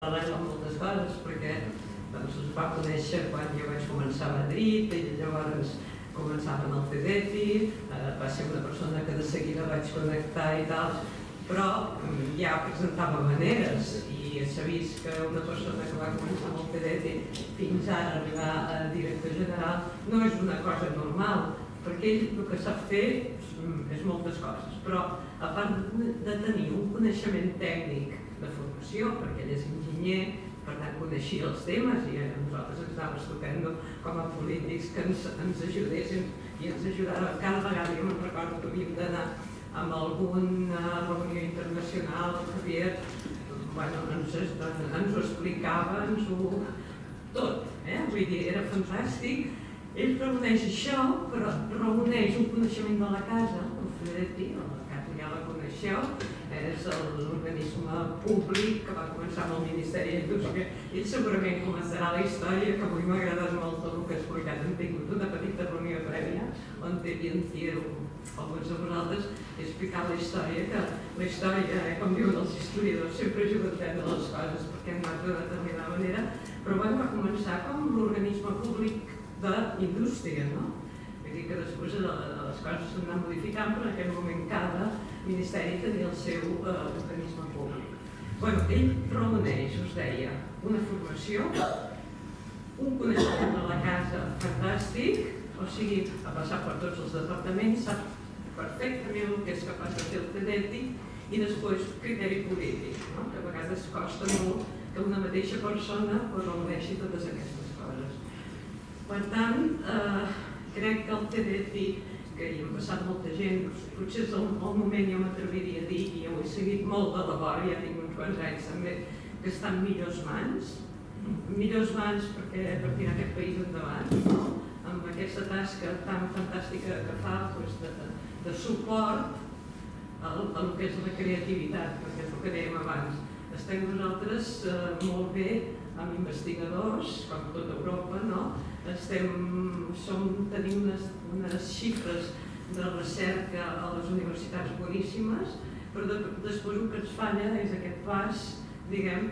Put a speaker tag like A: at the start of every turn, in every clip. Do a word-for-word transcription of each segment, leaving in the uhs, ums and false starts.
A: parlar amb moltes coses perquè doncs, es va conèixer quan jo vaig començar a Madrid i llavors començava en el TEDxi, eh, va ser una persona que de seguida vaig connectar i tal, però ja presentava maneres i s'ha vist que una persona que va començar amb el TEDxi fins ara arribar a director general no és una cosa normal, perquè ell el que sap fer és moltes coses, però a part de tenir un coneixement tècnic de formació, perquè ell és enginyer, per tant coneixia els temes i a nosaltres ens anaves tocant com a polítics que ens, ens ajudessin i ens ajudava cada vegada. Jo me'n recordo que havíem d'anar amb alguna reunió internacional, el Javier bueno, ens, ens ho explicava, ens ho... tot, eh? Vull dir, era fantàstic. Ell reuneix això, però reuneix un coneixement de la casa, el Frederic, la casa ja la coneixeu, és l'organisme públic que va començar amb el Ministeri d'Indústria. Ell segurament començarà la història, que avui m'ha agradat molt el que ha explicat. Hem tingut una petita reunió prèvia on devien dir alguns de vosaltres i explicar la història, que la història, eh, com diuen els historiadors, sempre ajuda a entendre les coses perquè han anat d'una determinada manera, però bueno, va començar com l'organisme públic d'indústria, no? Vull dir que després les coses s'han anat modificant, però en aquell moment cada ministeri tenia el seu organisme públic. Bueno, ell reuneix, us deia, una formació, un coneixement de la casa fantàstic, o sigui, ha passat per tots els departaments, sap perfectament el que és capaç de fer el TEDxi i després criteri polític, que a vegades costa molt que una mateixa persona reuneixi totes aquestes coses. Per tant, crec que el TEDxi, que hi ha passat molta gent, potser és el moment, jo m'atreviria a dir, i ho he seguit molt de la vora, ja tinc uns quants anys també, que està en millors mans, millors mans perquè per tirar aquest país endavant, amb aquesta tasca tan fantàstica que fa de suport al que és la creativitat, perquè és el que dèiem abans. Estem nosaltres molt bé amb investigadors, com tota Europa, no? Tenim unes xifres de recerca a les universitats boníssimes, però després el que ens falla és aquest pas, diguem,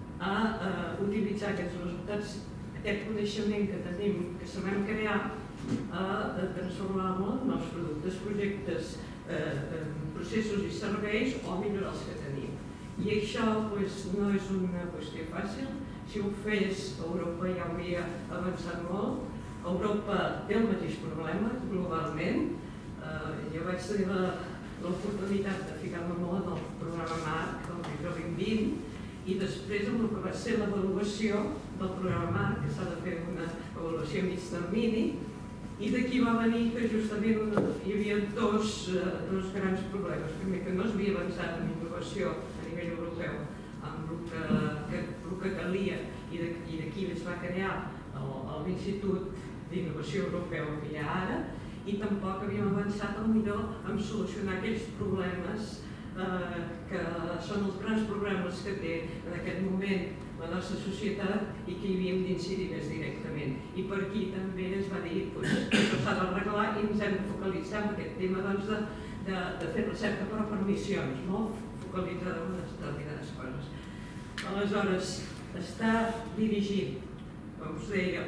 A: a utilitzar aquests resultats, aquest coneixement que tenim, que sabem crear, a transformar-lo en nous productes, projectes, processos i serveis o millorar els que tenim. I això no és una qüestió fàcil. Si ho fes, Europa ja hauria avançat molt. Europa té el mateix problema globalment. Jo vaig tenir l'oportunitat de ficar-me molt en el programa MARC, el Micro vint vint, i després amb el que va ser l'avaluació del programa MARC, que s'ha de fer una avaluació a mig termini, i d'aquí va venir que justament hi havia dos grans problemes. Primer, que no s'havia avançat en innovació a nivell europeu amb el que calia, i d'aquí es va crear l'Institut d'Innovació Europeu que hi ha ara, i tampoc havíem avançat potser en solucionar aquells problemes que són els grans problemes que té en aquest moment la nostra societat i que hi havíem d'incidir més directament. I per aquí també es va dir que això s'ha d'arreglar i ens hem de focalitzar en aquest tema de fer recerca però per missions, focalitzada en unes determinades coses. Aleshores, està dirigint, com us deia,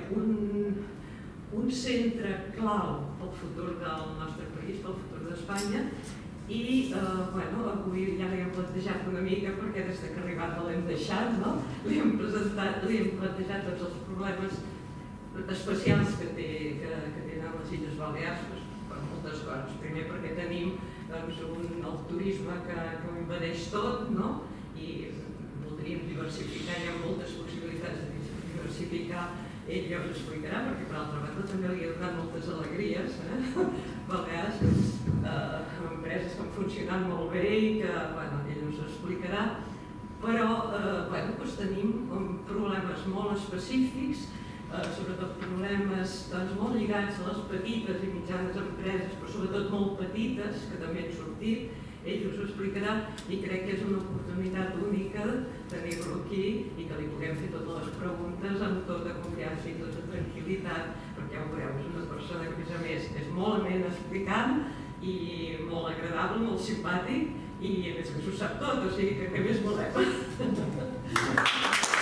A: un centre clau pel futur del nostre país, pel futur d'Espanya, i avui ja l'hem plantejat una mica perquè des que ha arribat l'hem deixat, li hem presentat, li hem plantejat tots els problemes especials que tenen les Illes Balears per moltes coses. Primer perquè tenim el turisme que ho invadeix tot i voldríem diversificar, hi ha moltes possibilitats de diversificar, ell ja us explicarà, perquè per altra banda també li ha donat moltes alegries, Balears, amb empreses que han funcionat molt bé i que ell us explicarà, però tenim problemes molt específics, sobretot problemes molt lligats a les petites i mitjanes empreses, però sobretot molt petites, que també han sortit, ell us ho explicarà i crec que és una oportunitat única tenir-lo aquí i que li puguem fer totes les preguntes amb tota confiança i tota tranquil·litat, perquè ja ho veureu, és una persona que a més a més és molt amena explicant i molt agradable, molt simpàtic i a més a més ho sap tot, o sigui que què més volem?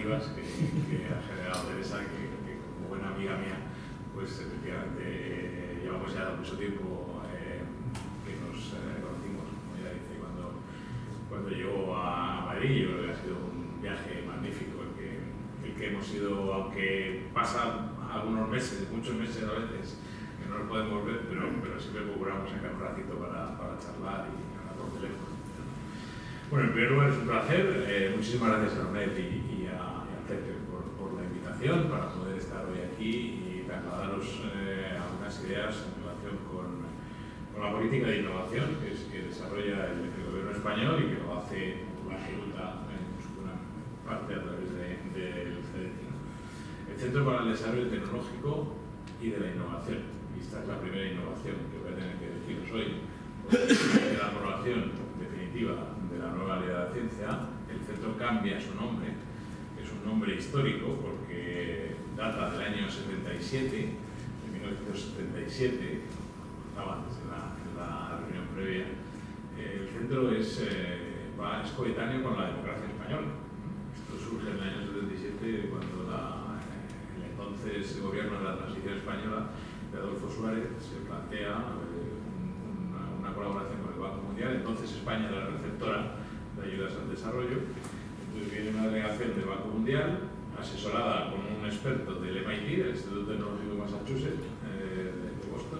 B: narrativas que, que ha generado Teresa, que, que como buena amiga mía, pues efectivamente eh, llevamos ya mucho tiempo eh, que nos eh, conocimos, como ella dice, cuando, cuando llegó a Madrid. Yo creo que ha sido un viaje magnífico el que, el que hemos ido, aunque pasan algunos meses, muchos meses a veces, que no nos podemos ver, pero, pero siempre procuramos sacar un ratito para, para charlar y hablar por teléfono. Bueno, en primer lugar es un placer, eh, muchísimas gracias a Ornet y, y a, y a Pepe por, por la invitación para poder estar hoy aquí y trasladaros eh, algunas ideas en relación con, con la política de innovación que, es, que desarrolla el, el gobierno español y que lo hace, lo ejecuta en su buena parte a través del de, de C D T, ¿no? El Centro para el Desarrollo Tecnológico y de la Innovación. Y esta es la primera innovación que voy a tener que deciros hoy. Porque la aprobación definitiva de la nueva Ley de la Ciencia, el centro cambia su nombre, que es un nombre histórico porque data del año setenta y siete, de mil novecientos setenta y siete, estaba antes en la, en la reunión previa. El centro es, eh, va, es coetáneo con la democracia española. Esto surge en el año setenta y siete cuando la, el entonces gobierno de la transición española de Adolfo Suárez se plantea eh, una colaboración con el Banco Mundial. Entonces España era receptora de ayudas al desarrollo. Entonces viene una delegación del Banco Mundial asesorada con un experto del M I T, del Instituto Tecnológico de Massachusetts, eh, de Boston,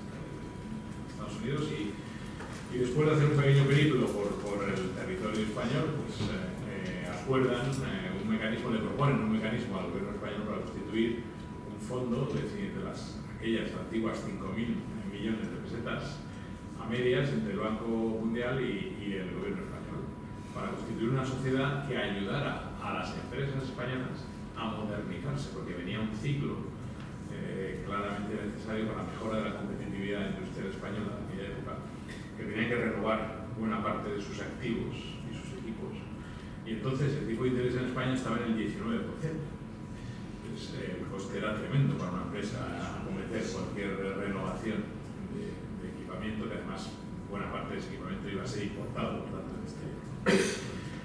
B: en Estados Unidos, y, y después de hacer un pequeño periplo por, por el territorio español, pues eh, eh, acuerdan eh, un mecanismo, le proponen un mecanismo al gobierno español para constituir un fondo, es decir, de las, aquellas antiguas cinco mil millones de pesetas a medias entre el Banco Mundial y, y el gobierno español, para constituir una sociedad que ayudara a las empresas españolas a modernizarse, porque venía un ciclo eh, claramente necesario para la mejora de la competitividad industrial española de aquella época, que tenían que renovar buena parte de sus activos y sus equipos. Y entonces el tipo de interés en España estaba en el diecinueve por ciento. Entonces eh, el coste era tremendo para una empresa acometer cualquier renovación que además buena parte de ese equipamiento iba a ser importado, por tanto, en este.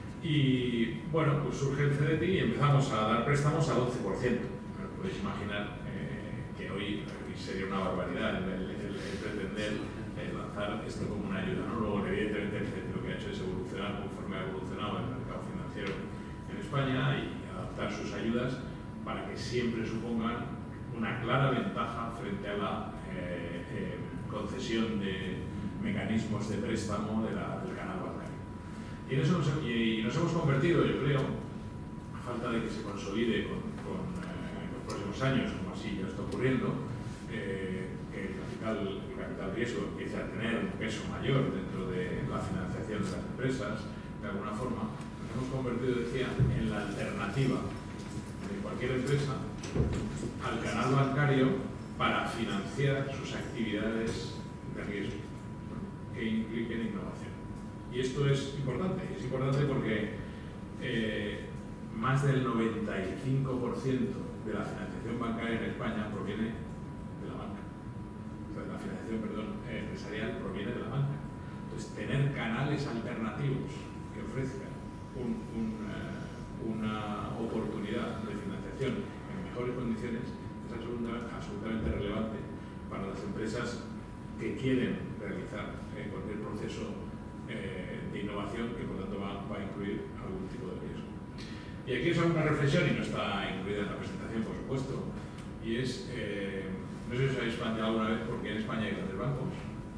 B: Y bueno, pues surge el C D T y empezamos a dar préstamos al once por ciento. Bueno, podéis imaginar eh, que hoy sería una barbaridad el, el, el, el pretender eh, lanzar esto como una ayuda, ¿no? Luego, evidentemente, el C D T lo que ha hecho es evolucionar conforme ha evolucionado el mercado financiero en España y adaptar sus ayudas para que siempre supongan una clara ventaja frente a la eh, eh, concesión de mecanismos de préstamo de la, del canal bancario. Y, en eso nos, y, y nos hemos convertido, yo creo, a falta de que se consolide con, con eh, los próximos años, como así ya está ocurriendo, eh, que el capital, el capital riesgo empiece a tener un peso mayor dentro de la financiación de las empresas, de alguna forma, nos hemos convertido, decía, en la alternativa de cualquier empresa al canal bancario para financiar sus actividades de riesgo que impliquen innovación. Y esto es importante, es importante porque eh, más del noventa y cinco por ciento de la financiación bancaria en España proviene de la banca. O sea, la financiación, perdón, eh, empresarial proviene de la banca. Entonces, tener canales alternativos que ofrezcan un, un, uh, una oportunidad de financiación en mejores condiciones es absolutamente, absolutamente relevante para las empresas que quieren realizar eh, cualquier proceso eh, de innovación que por tanto va, va a incluir algún tipo de riesgo. Y aquí os hago una reflexión, y no está incluida en la presentación, por supuesto, y es, eh, no sé si os habéis planteado alguna vez por qué en España hay grandes bancos.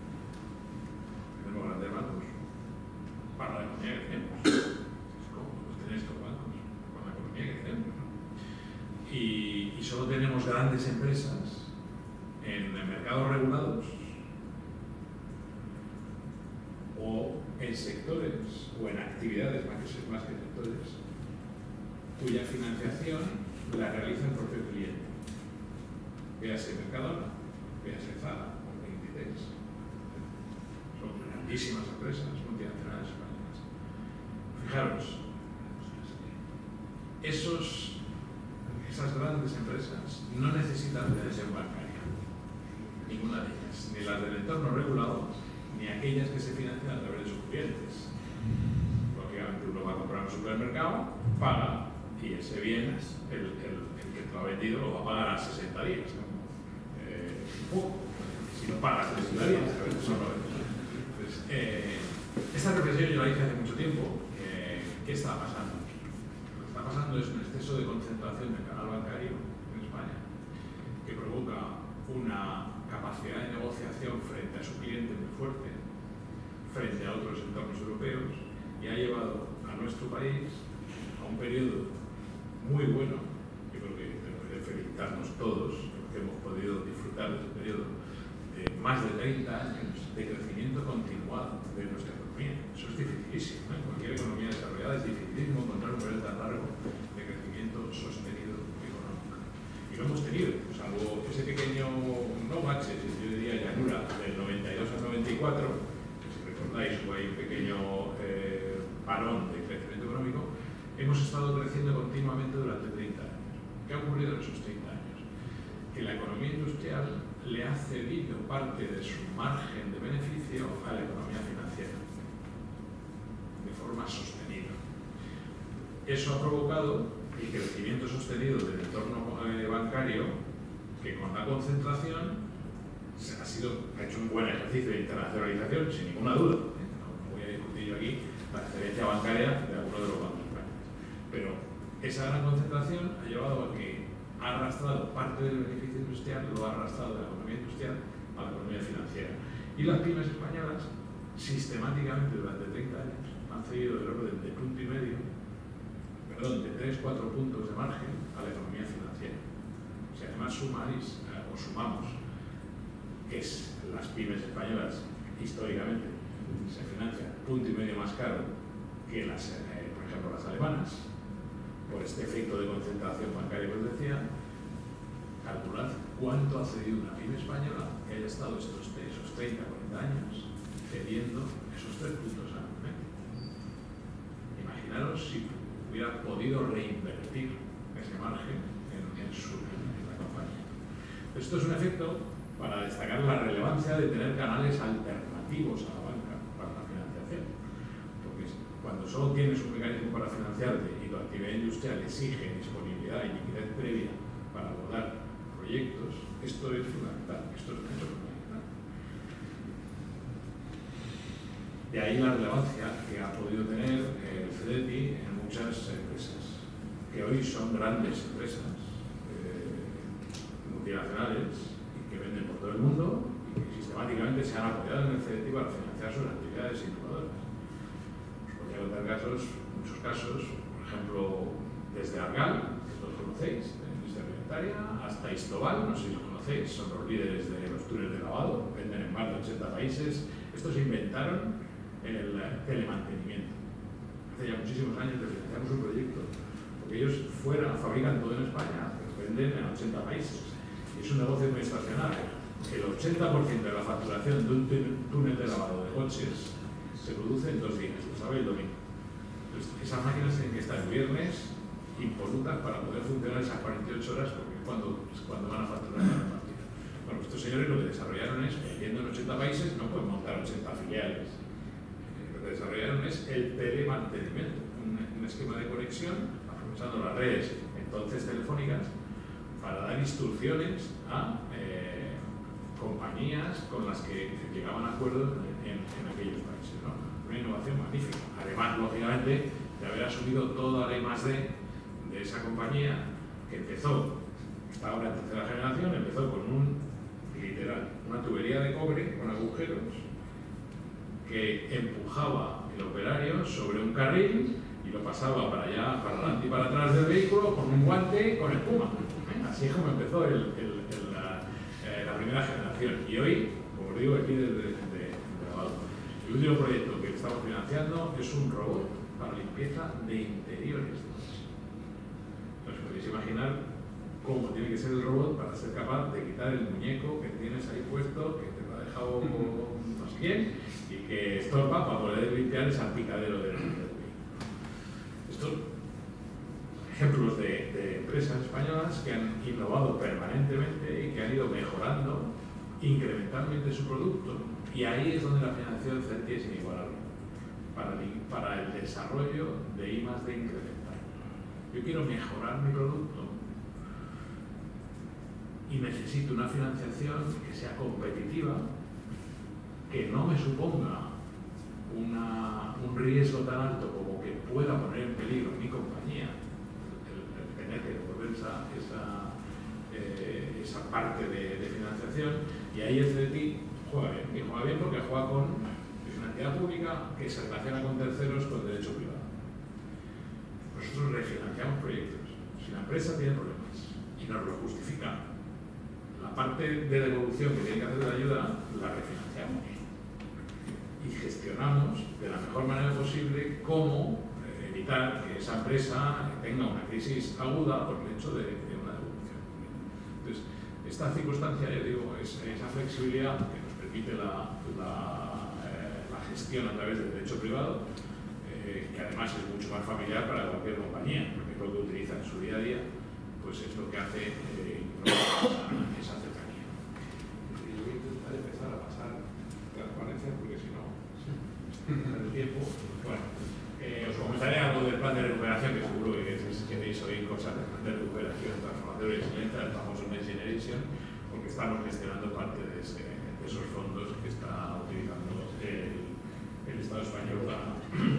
B: Tenemos grandes bancos para la economía que tenemos. ¿Cómo? Pues tenéis estos bancos para la economía que tenemos, ¿no? Y, y solo tenemos grandes empresas en mercados regulados o en sectores o en actividades más que, más que sectores cuya financiación la realiza el propio cliente. Véase Mercadona, véase Zara o Inditex. Son grandísimas empresas multinacionales españolas. Fijaros, esos, esas grandes empresas no necesitan financiación bancaria, ninguna de ellas, ni las del entorno regulado, ni aquellas que se financian a través de sus clientes. Lógicamente uno va a comprar en un supermercado, paga y ese bien, el, el, el que te lo ha vendido lo va a pagar a sesenta días, ¿no? Eh, poco, si no pagas sesenta días, a veces son noventa. Pues, eh, esta reflexión yo la hice hace mucho tiempo. Eh, ¿Qué está pasando? Lo que está pasando es un exceso de concentración del canal bancario en España, que provoca una capacidad de negociación frente a su cliente muy fuerte, frente a otros entornos europeos, y ha llevado a nuestro país a un periodo muy bueno. Yo creo que tenemos que felicitarnos todos, los que hemos podido disfrutar de este periodo, de más de treinta años de crecimiento continuado de nuestra economía. Eso es dificilísimo, ¿eh? En cualquier economía desarrollada es dificilísimo encontrar un periodo tan largo de crecimiento sostenido económico. Y lo hemos tenido, salvo ese pequeño, no bache, yo diría llanura, del noventa y dos al noventa y cuatro, que si recordáis hubo ahí un pequeño eh, parón de crecimiento económico. Hemos estado creciendo continuamente durante treinta años. ¿Qué ha ocurrido en esos treinta años? Que la economía industrial le ha cedido parte de su margen de beneficio a la economía financiera, de forma sostenida. Eso ha provocado el crecimiento sostenido del entorno eh, bancario, que con la concentración se ha, sido, ha hecho un buen ejercicio de internacionalización, sin ninguna duda. ¿eh? No, no voy a discutir yo aquí la excelencia bancaria de alguno de los bancos españoles. Pero esa gran concentración ha llevado a que ha arrastrado parte del beneficio industrial, lo ha arrastrado de la economía industrial a la economía financiera. Y las pymes españolas, sistemáticamente durante treinta años, han cedido del orden de punto y medio, perdón, de tres a cuatro puntos de margen a la economía financiera. Si además sumáis eh, o sumamos que es, las pymes españolas históricamente se financian punto y medio más caro que las, eh, por ejemplo, las alemanas, por este efecto de concentración bancaria que os decía, calculad cuánto ha cedido una pyme española que haya estado estos, esos treinta a cuarenta años cediendo esos tres puntos anualmente. Imaginaros si hubiera podido reinvertir ese margen en, en, su, en la compañía. Esto es un efecto para destacar la relevancia de tener canales alternativos a la banca para la financiación. Porque cuando solo tienes un mecanismo para financiarte y tu actividad industrial exige disponibilidad y liquidez previa para abordar proyectos, esto es fundamental, esto es un hecho fundamental. De ahí la relevancia que ha podido tener el CEDETI en muchas empresas, que hoy son grandes empresas eh, multinacionales y que venden por todo el mundo y que sistemáticamente se han apoyado en el CEDETI para financiar sus actividades innovadoras. Os podría contar casos, muchos casos, por ejemplo, desde Argal, que los conocéis, de la industria alimentaria, hasta Istobal, no sé si lo conocéis, son los líderes de los túneles de lavado, venden en más de ochenta países. Estos inventaron el telemantenimiento. Hace ya muchísimos años que financiamos un proyecto, porque ellos fuera, fabrican todo en España, pero venden en ochenta países. Y es un negocio muy estacional. El ochenta por ciento de la facturación de un túnel de lavado de coches se produce en dos días, el sábado y el domingo. Entonces, esas máquinas tienen que estar el viernes impolutas para poder funcionar esas cuarenta y ocho horas, porque es cuando, es cuando van a facturar la partida. Bueno, estos señores lo que desarrollaron es, vendiendo en ochenta países, no pueden montar ochenta filiales. Lo que desarrollaron es el telemantenimiento, un, un esquema de conexión, aprovechando las redes entonces telefónicas, para dar instrucciones a eh, compañías con las que llegaban a acuerdos en, en aquellos países, ¿no? Una innovación magnífica. Además, lógicamente, de haber asumido toda la I más D de esa compañía, que empezó, está ahora en tercera generación, empezó con un, literal, una tubería de cobre con agujeros que empujaba el operario sobre un carril y lo pasaba para allá, para adelante y para atrás del vehículo con un guante con espuma. Así es como empezó el, el, el, la, eh, la primera generación. Y hoy, como os digo, aquí desde de, de lavado. El último proyecto que estamos financiando es un robot para limpieza de interiores. Os podéis imaginar cómo tiene que ser el robot para ser capaz de quitar el muñeco que tienes ahí puesto, que te lo ha dejado no sé quién, y que estorba para poder limpiar el salpicadero del vehículo. Estos ejemplos de, de empresas españolas que han innovado permanentemente y que han ido mejorando incrementalmente su producto. Y ahí es donde la financiación CEDETI es inigualable para, para el desarrollo de I más D incremental. Yo quiero mejorar mi producto y necesito una financiación que sea competitiva, que no me suponga una, un riesgo tan alto como que pueda poner en peligro mi compañía, el, el tener que devolver esa, esa, eh, esa parte de, de financiación. Y ahí el C D T juega bien, y juega bien porque juega con es una entidad pública que se relaciona con terceros con derecho privado. Nosotros refinanciamos proyectos. Si la empresa tiene problemas y nos lo justifica, la parte de devolución que tiene que hacer de la ayuda la refinanciamos y gestionamos de la mejor manera posible cómo evitar que esa empresa tenga una crisis aguda por el hecho de, de una devolución. Entonces, esta circunstancia, yo digo, es esa flexibilidad que nos permite la, la, eh, la gestión a través del derecho privado, eh, que además es mucho más familiar para cualquier compañía, porque es lo que utiliza en su día a día, pues es lo que hace eh, esa, esa cercanía. Y voy a intentar empezar a pasar transparencia, porque si no, el tiempo. Bueno, eh, os comentaré algo del plan de recuperación, que seguro que si queréis oír cosas del plan de recuperación, transformación y resiliencia, el famoso Next Generation, porque estamos gestionando parte de, ese, de esos fondos que está utilizando el, el Estado español para,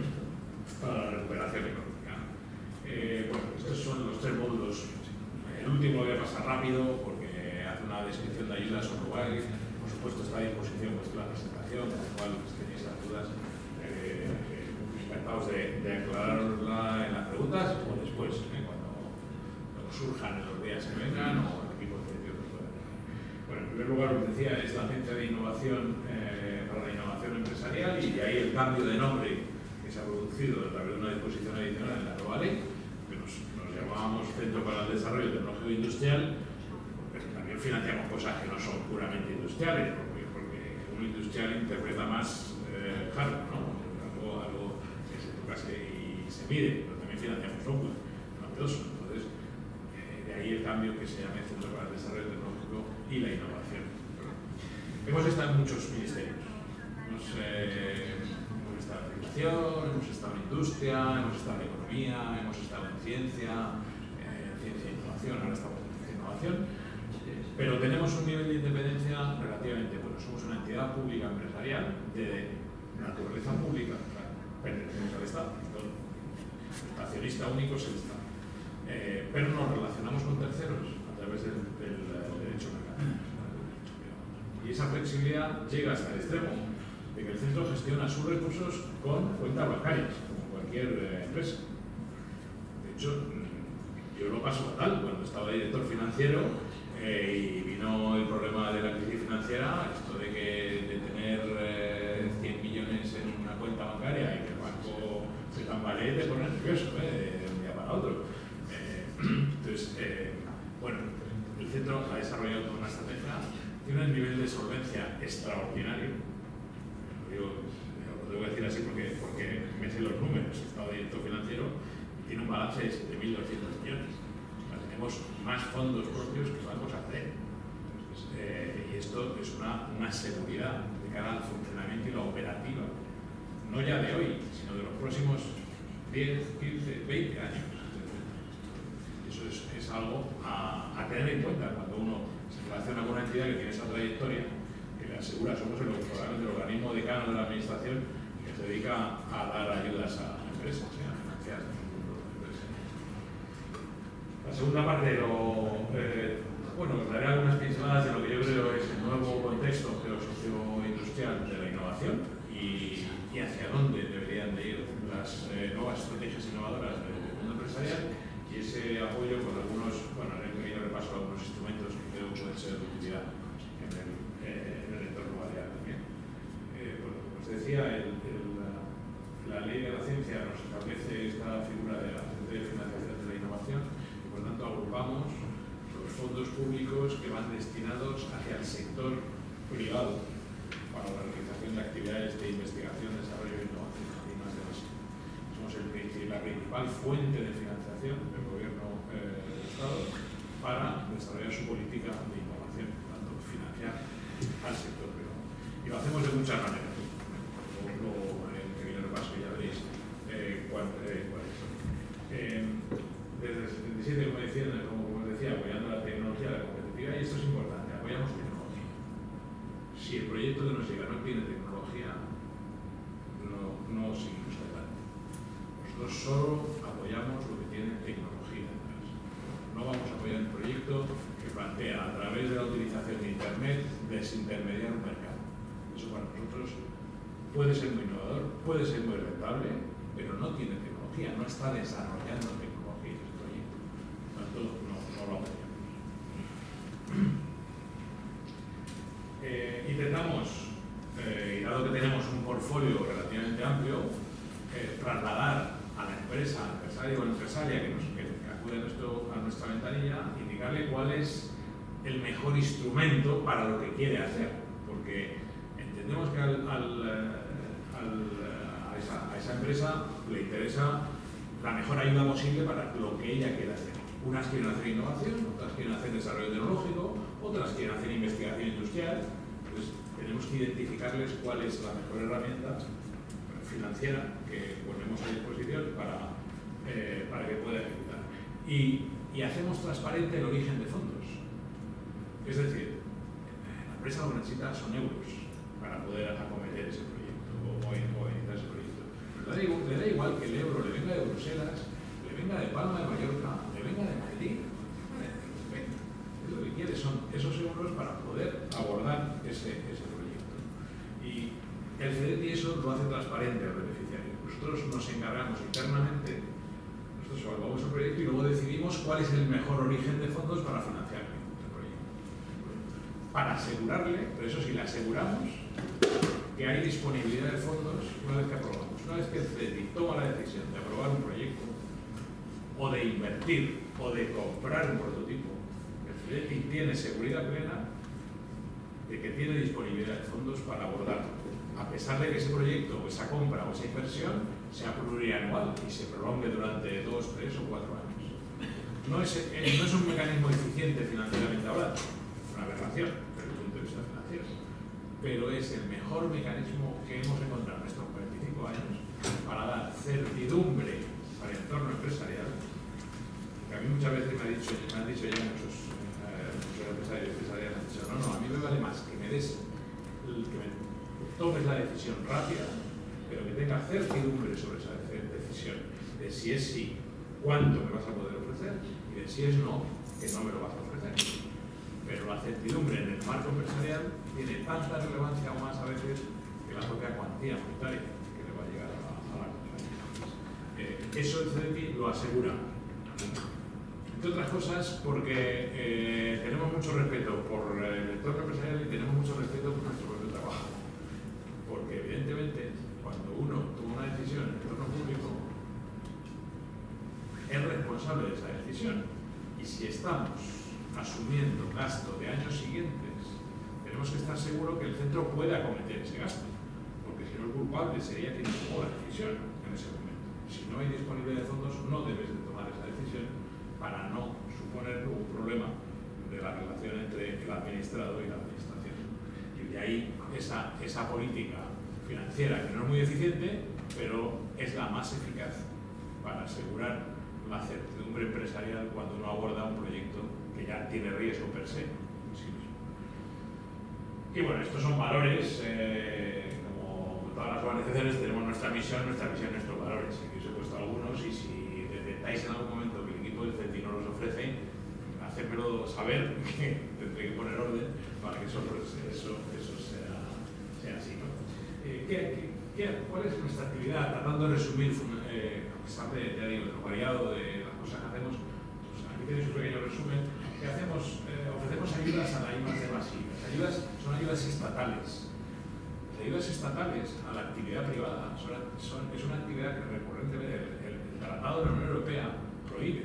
B: para la recuperación económica. Eh, bueno, estos son los tres módulos. El último voy a pasar rápido porque hace una descripción de ayudas on the way. Por supuesto está a disposición vuestra presentación, con lo cual si tenéis las dudas, eh, encantados de, de aclararla en las preguntas o después, eh, cuando, cuando surjan en los días que vengan o el equipo de dirección que pueda tener. Bueno, en primer lugar, os decía, es la Agencia de Innovación eh, para la Innovación Empresarial, y de ahí el cambio de nombre que se ha producido a través de una disposición adicional en la nueva ley, que nos, nos llamábamos Centro para el Desarrollo Tecnológico Industrial, porque también financiamos cosas que no son puramente industriales, porque, porque un industrial interpreta más eh, hardware, ¿no? Algo, algo que se toca y se mide, pero también financiamos software novedoso. Entonces, eh, de ahí el cambio que se llame Centro para el Desarrollo Tecnológico y la Innovación. Hemos estado en muchos ministerios. Hemos, eh, hemos estado en educación, hemos estado en industria, hemos estado en economía, hemos estado en ciencia, eh, ciencia e innovación, ahora estamos en ciencia e innovación. Pero tenemos un nivel de independencia relativamente bueno. Somos una entidad pública empresarial de naturaleza pública, o sea, pertenecemos al Estado. El accionista único es el Estado. Eh, pero nos relacionamos con terceros a través del, del, del derecho mercantil. Y esa flexibilidad llega hasta el extremo de que el centro gestiona sus recursos con cuentas bancarias, como cualquier eh, empresa. De hecho, yo lo paso fatal cuando estaba director financiero eh, y vino el problema de la crisis financiera, esto de que de tener eh, cien millones en una cuenta bancaria y que el banco se tambalee, te pone nervioso eh, de un día para otro. Eh, entonces, eh, bueno, el centro ha desarrollado una estrategia, tiene un nivel de solvencia extraordinario. Lo digo, lo tengo que decir así porque, porque me sé los números. He estado director financiero y tiene un balance de siete mil doscientos millones. O sea, tenemos más fondos propios que bancos a hacer. Eh, y esto es una, una seguridad de cara al funcionamiento y la operativa, no ya de hoy, sino de los próximos diez, quince, veinte años. Eso es, es algo a, a tener en cuenta cuando uno se relaciona con una entidad que tiene esa trayectoria, que le asegura. Somos el, el organismo decano de la administración que se dedica a dar ayudas a empresas, a financiar el mundo de empresas. La segunda parte, lo, eh, bueno, os daré algunas pinceladas de lo que yo creo es el nuevo contexto socioindustrial de la innovación y, y hacia dónde deberían de ir las eh, nuevas estrategias innovadoras del mundo empresarial, y ese apoyo con algunos, bueno, haré un pequeño repaso a algunos instrumentos que creo que pueden ser de utilidad en el, eh, en el entorno balear también. Eh, bueno, como os decía, el, el, la, la ley de la ciencia nos establece esta figura de la Agencia de Financiación de la Innovación, y por tanto agrupamos los fondos públicos que van destinados hacia el sector privado para la realización de actividades de investigación, desarrollo e innovación y más de base. Somos el, la principal fuente de financiación del gobierno eh, del Estado para desarrollar su política de innovación, tanto financiar al sector privado. Y lo hacemos de muchas maneras. Luego, en el pequeño repaso ya veréis eh, cuál, eh, cuáles son. Eh, desde nosotros solo apoyamos lo que tiene tecnología detrás. No vamos a apoyar un proyecto que plantea a través de la utilización de Internet desintermediar un mercado. Eso para nosotros puede ser muy innovador, puede ser muy rentable, pero no tiene tecnología, no está desarrollando tecnología ese proyecto. Por tanto, no, no lo apoyamos. Eh, intentamos, eh, y dado que tenemos un portfolio relativamente amplio, eh, trasladar a la empresa, al empresario o a la empresaria que, nos, que, que acude a, nuestro, a nuestra ventanilla, indicarle cuál es el mejor instrumento para lo que quiere hacer, porque entendemos que al, al, al, a, esa, a esa empresa le interesa la mejor ayuda posible para lo que ella quiere hacer. Unas quieren hacer innovación, otras quieren hacer desarrollo tecnológico, otras quieren hacer investigación industrial. Entonces, tenemos que identificarles cuál es la mejor herramienta financiera que ponemos a disposición para, eh, para que pueda ejecutar. Y, y hacemos transparente el origen de fondos. Es decir, la empresa lo que necesita son euros para poder acometer ese proyecto o, o iniciar ese proyecto. Le da, igual, le da igual que el euro le venga de Bruselas, le venga de Palma de Mallorca, le venga de Madrid. Lo que quiere son esos euros para poder abordar ese, ese proyecto. Y el FEDETI eso lo hace transparente al beneficiario. Nosotros nos encargamos internamente, nosotros evaluamos el proyecto y luego decidimos cuál es el mejor origen de fondos para financiar el proyecto. Para asegurarle, pero eso sí, le aseguramos que hay disponibilidad de fondos una vez que aprobamos. Una vez que el FEDETI toma la decisión de aprobar un proyecto, o de invertir, o de comprar un prototipo, el FEDETI tiene seguridad plena de que tiene disponibilidad de fondos para abordarlo, a pesar de que ese proyecto, o esa compra, o esa inversión sea plurianual y se prolongue durante dos, tres o cuatro años. No es, eh, no es un mecanismo eficiente financieramente hablando, es una aberración desde el punto de vista financiero, pero es el mejor mecanismo que hemos encontrado en estos cuarenta y cinco años para dar certidumbre al entorno empresarial, que a mí muchas veces me, ha dicho, me han dicho ya muchos, eh, muchos empresarios empresariales han dicho, no, no, a mí me vale más que me des, que me tomes la decisión rápida, pero que tenga certidumbre sobre esa decisión, de si es sí, cuánto me vas a poder ofrecer, y de si es no, que no me lo vas a ofrecer. Pero la certidumbre en el marco empresarial tiene tanta relevancia o más a veces que la propia cuantía monetaria que le va a llegar a la, a la compañía. Eh, eso el FEDETI lo asegura. Entre otras cosas porque eh, tenemos mucho respeto por el entorno empresarial y tenemos mucho respeto por nuestro propio trabajo. Porque evidentemente cuando uno toma una decisión en el entorno público es responsable de esa decisión. Y si estamos asumiendo gasto de años siguientes, tenemos que estar seguros que el centro puede acometer ese gasto. Porque si no, el culpable sería quien tomó la decisión en ese momento. Si no hay disponibilidad de fondos, no debes de tomar esa decisión para no suponer un problema de la relación entre el administrado y la administración. Y de ahí esa, esa política financiera que no es muy eficiente, pero es la más eficaz para asegurar la certidumbre empresarial cuando uno aborda un proyecto que ya tiene riesgo per se en sí mismo. Y bueno, estos son valores, eh, como todas las organizaciones tenemos nuestra misión, nuestra visión, nuestros valores. Aquí os he puesto algunos y si detectáis en algún momento que el equipo del FEDETI no los ofrece, hacérmelo saber, que tendré que poner orden para que eso, eso, eso sea, sea así, ¿no? Eh, ¿qué, qué, ¿Cuál es nuestra actividad? Tratando de resumir, eh, a pesar de, ya digo, lo variado de las cosas que hacemos, pues aquí tenéis un pequeño resumen. Que hacemos, eh, ofrecemos ayudas a la I más D más I. Las ayudas son ayudas estatales. Las ayudas estatales a la actividad privada son, son, es una actividad que recurrentemente el, el, el Tratado de la Unión Europea prohíbe.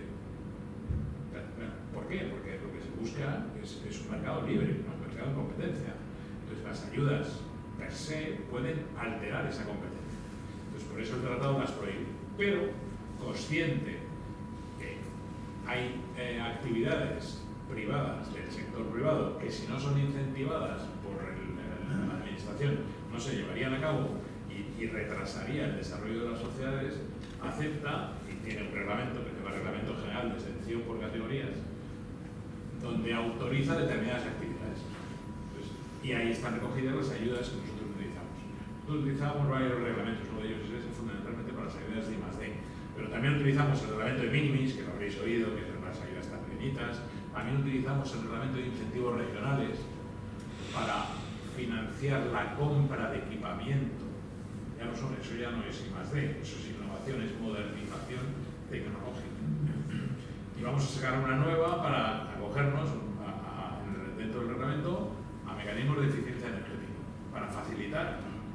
B: ¿Por qué? Porque lo que se busca es, es un mercado libre, ¿no? Un mercado en competencia. Entonces las ayudas per se pueden alterar esa competencia. Entonces por eso el tratado las prohíbe. Pero consciente que hay eh, actividades privadas del sector privado que si no son incentivadas por el, el, la administración no se llevarían a cabo y, y retrasaría el desarrollo de las sociedades, acepta y tiene un reglamento que se llama Reglamento General de Selección por Categorías, donde autoriza determinadas actividades. Entonces, y ahí están recogidas las ayudas que nosotros utilizamos. Nosotros utilizamos varios reglamentos, uno de ellos es fundamentalmente para las ayudas de I más D. Pero también utilizamos el reglamento de minimis, que lo habréis oído, que son las ayudas tan pequeñitas. También utilizamos el reglamento de incentivos regionales para financiar la compra de equipamiento. Ya no son, eso ya no es I más D, eso es innovación, es modernización tecnológica. Y vamos a sacar una nueva para acogernos a, a, dentro del reglamento a mecanismos de eficiencia energética, para facilitar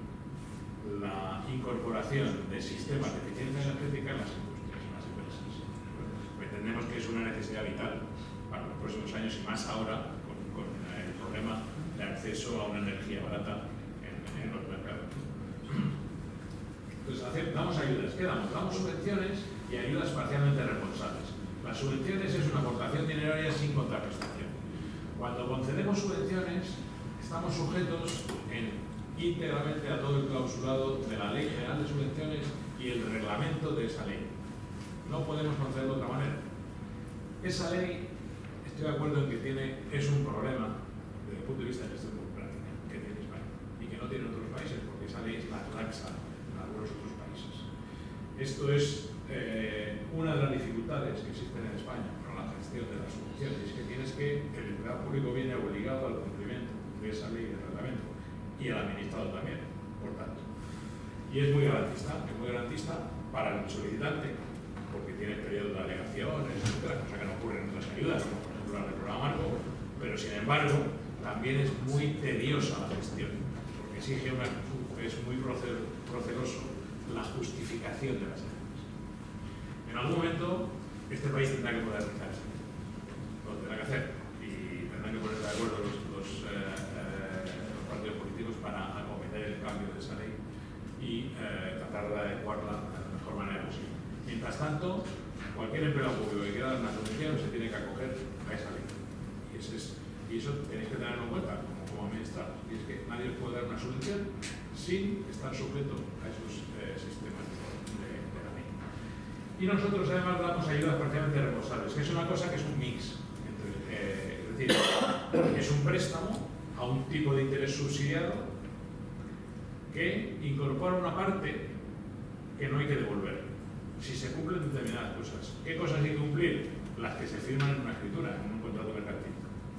B: la incorporación de sistemas de eficiencia energética en las industrias, en las empresas. Entendemos que es una necesidad vital para los próximos años y más ahora con, con el problema de acceso a una energía barata en, en los mercados. Entonces, hacer, damos ayudas. ¿Qué damos? Damos subvenciones y ayudas parcialmente responsables. Las subvenciones es una aportación dineraria sin contraprestación. Cuando concedemos subvenciones, estamos sujetos en íntegramente a todo el clausulado de la Ley General de Subvenciones y el reglamento de esa ley. No podemos concederlo de otra manera. Esa ley, estoy de acuerdo en que tiene, es un problema desde el punto de vista de gestión democrática que tiene España y que no tiene otros países, porque esa ley es la laxa en algunos otros países. Esto es eh, una de las dificultades que existen en España para la gestión de las subvenciones, es que tienes que, el empleado público viene obligado al cumplimiento de esa ley de reglamento y el administrado también, por tanto. Y es muy garantista, es muy garantista para el solicitante, porque tiene periodo de alegaciones, etcétera, cosa que no ocurre en otras ayudas, como por ejemplo la del programa Marco, pero sin embargo también es muy tediosa la gestión, porque exige una, es muy proceloso la justificación de las ayudas. En algún momento este país tendrá que modernizarse, lo tendrá que hacer, y tendrán que ponerse de acuerdo los, los, eh, eh, los partidos políticos para acometer el cambio de esa ley y eh, tratar de adecuarla de la mejor manera posible. Mientras tanto, cualquier empleado público que quiera dar una subvención se tiene que acoger a esa ley. Y, ese es, y eso tenéis que tenerlo en cuenta como, como administrados. Y es que nadie puede dar una subvención sin estar sujeto a esos eh, sistemas de, de, de la ley. Y nosotros además damos ayudas parcialmente reembolsables, que es una cosa que es un mix. Entre, eh, es decir, es un préstamo a un tipo de interés subsidiado que incorpora una parte que no hay que devolver si se cumplen determinadas cosas. ¿Qué cosas hay que cumplir? Las que se firman en una escritura, en un contrato mercantil.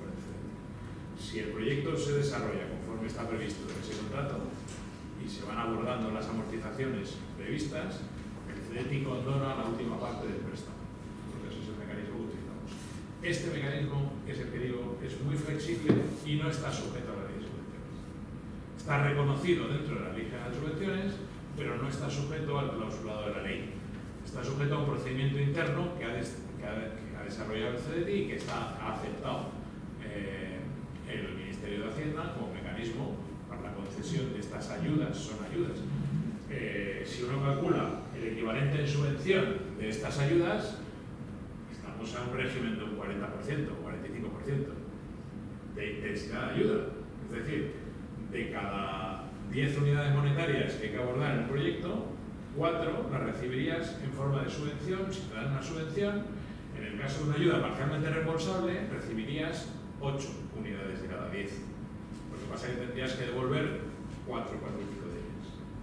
B: Si el proyecto se desarrolla conforme está previsto en ese contrato y se van abordando las amortizaciones previstas, el C D T I condona la última parte del préstamo. Entonces ese es el mecanismo que utilizamos. Este mecanismo, es el que digo, es muy flexible y no está sujeto a la ley de subvenciones. Está reconocido dentro de la Ley General de Subvenciones, pero no está sujeto al clausulado de la ley. Está sujeto a un procedimiento interno que ha, des, que ha, que ha desarrollado el C D T I y que está, ha aceptado eh, el Ministerio de Hacienda como mecanismo para la concesión de estas ayudas. Son ayudas. Eh, si uno calcula el equivalente en subvención de estas ayudas, estamos a un régimen de un cuarenta por ciento, cuarenta y cinco por ciento de intensidad de ayuda. Es decir, de cada diez unidades monetarias que hay que abordar en un proyecto, cuatro las recibirías en forma de subvención. Si te dan una subvención, en el caso de una ayuda parcialmente reembolsable, recibirías ocho unidades de cada diez. Lo que pasa es que tendrías que devolver cuatro, cuatro y pico de ellas.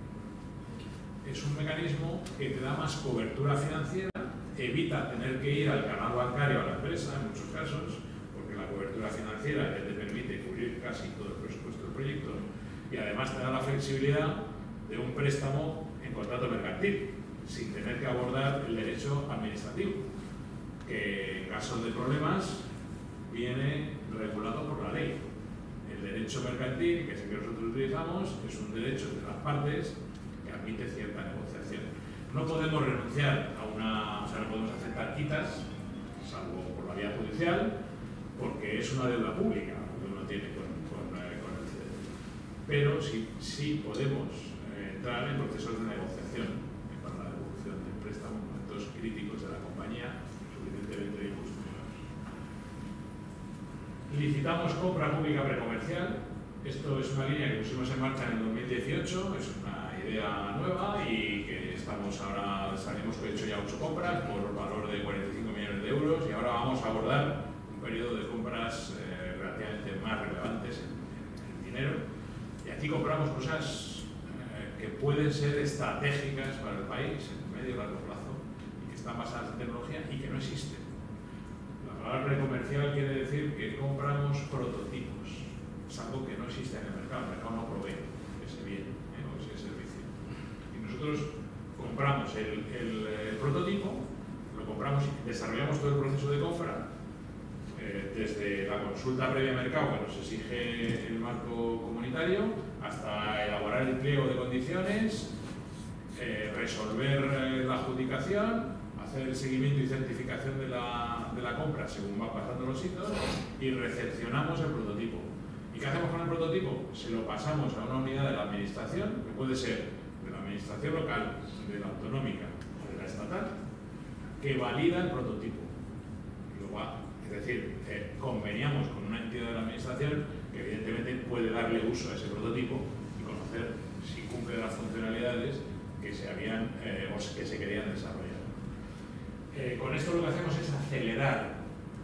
B: Es un mecanismo que te da más cobertura financiera, evita tener que ir al canal bancario a la empresa, en muchos casos, porque la cobertura financiera ya te permite cubrir casi todo el presupuesto del proyecto, y además te da la flexibilidad de un préstamo en contrato mercantil, sin tener que abordar el derecho administrativo, que en caso de problemas viene regulado por la ley. El derecho mercantil, que es el que nosotros utilizamos, es un derecho de las partes que admite cierta negociación. No podemos renunciar a una, o sea, no podemos aceptar quitas, salvo por la vía judicial, porque es una deuda pública que uno tiene con, con, con el C D T. Pero sí, sí podemos entrar en procesos de negociación para la devolución del préstamo en momentos críticos de la compañía, suficientemente injustos. Licitamos compra pública precomercial. Esto es una línea que pusimos en marcha en el dos mil dieciocho, es una idea nueva y que estamos ahora, salimos que he hecho ya ocho compras por valor de cuarenta y cinco millones de euros y ahora vamos a abordar un periodo de compras eh, relativamente más relevantes en, en, en dinero. Y aquí compramos cosas que pueden ser estratégicas para el país en medio y largo plazo y que están basadas en tecnología y que no existen. La palabra precomercial quiere decir que compramos prototipos, es algo que no existe en el mercado, el mercado no provee ese bien, ¿eh? o ese servicio. Y nosotros compramos el, el, el prototipo, lo compramos y desarrollamos todo el proceso de compra, eh, desde la consulta previa a mercado que nos exige el marco comunitario, hasta elaborar el pliego de condiciones, eh, resolver eh, la adjudicación, hacer el seguimiento y certificación de la, de la compra según van pasando los hitos, y recepcionamos el prototipo. ¿Y qué hacemos con el prototipo? Se lo pasamos a una unidad de la administración, que puede ser de la administración local, de la autonómica o de la estatal, que valida el prototipo. Luego, es decir, eh, conveniamos con una entidad de la administración que evidentemente puede darle uso a ese prototipo y conocer si cumple las funcionalidades que se, habían, eh, o que se querían desarrollar. Eh, con esto lo que hacemos es acelerar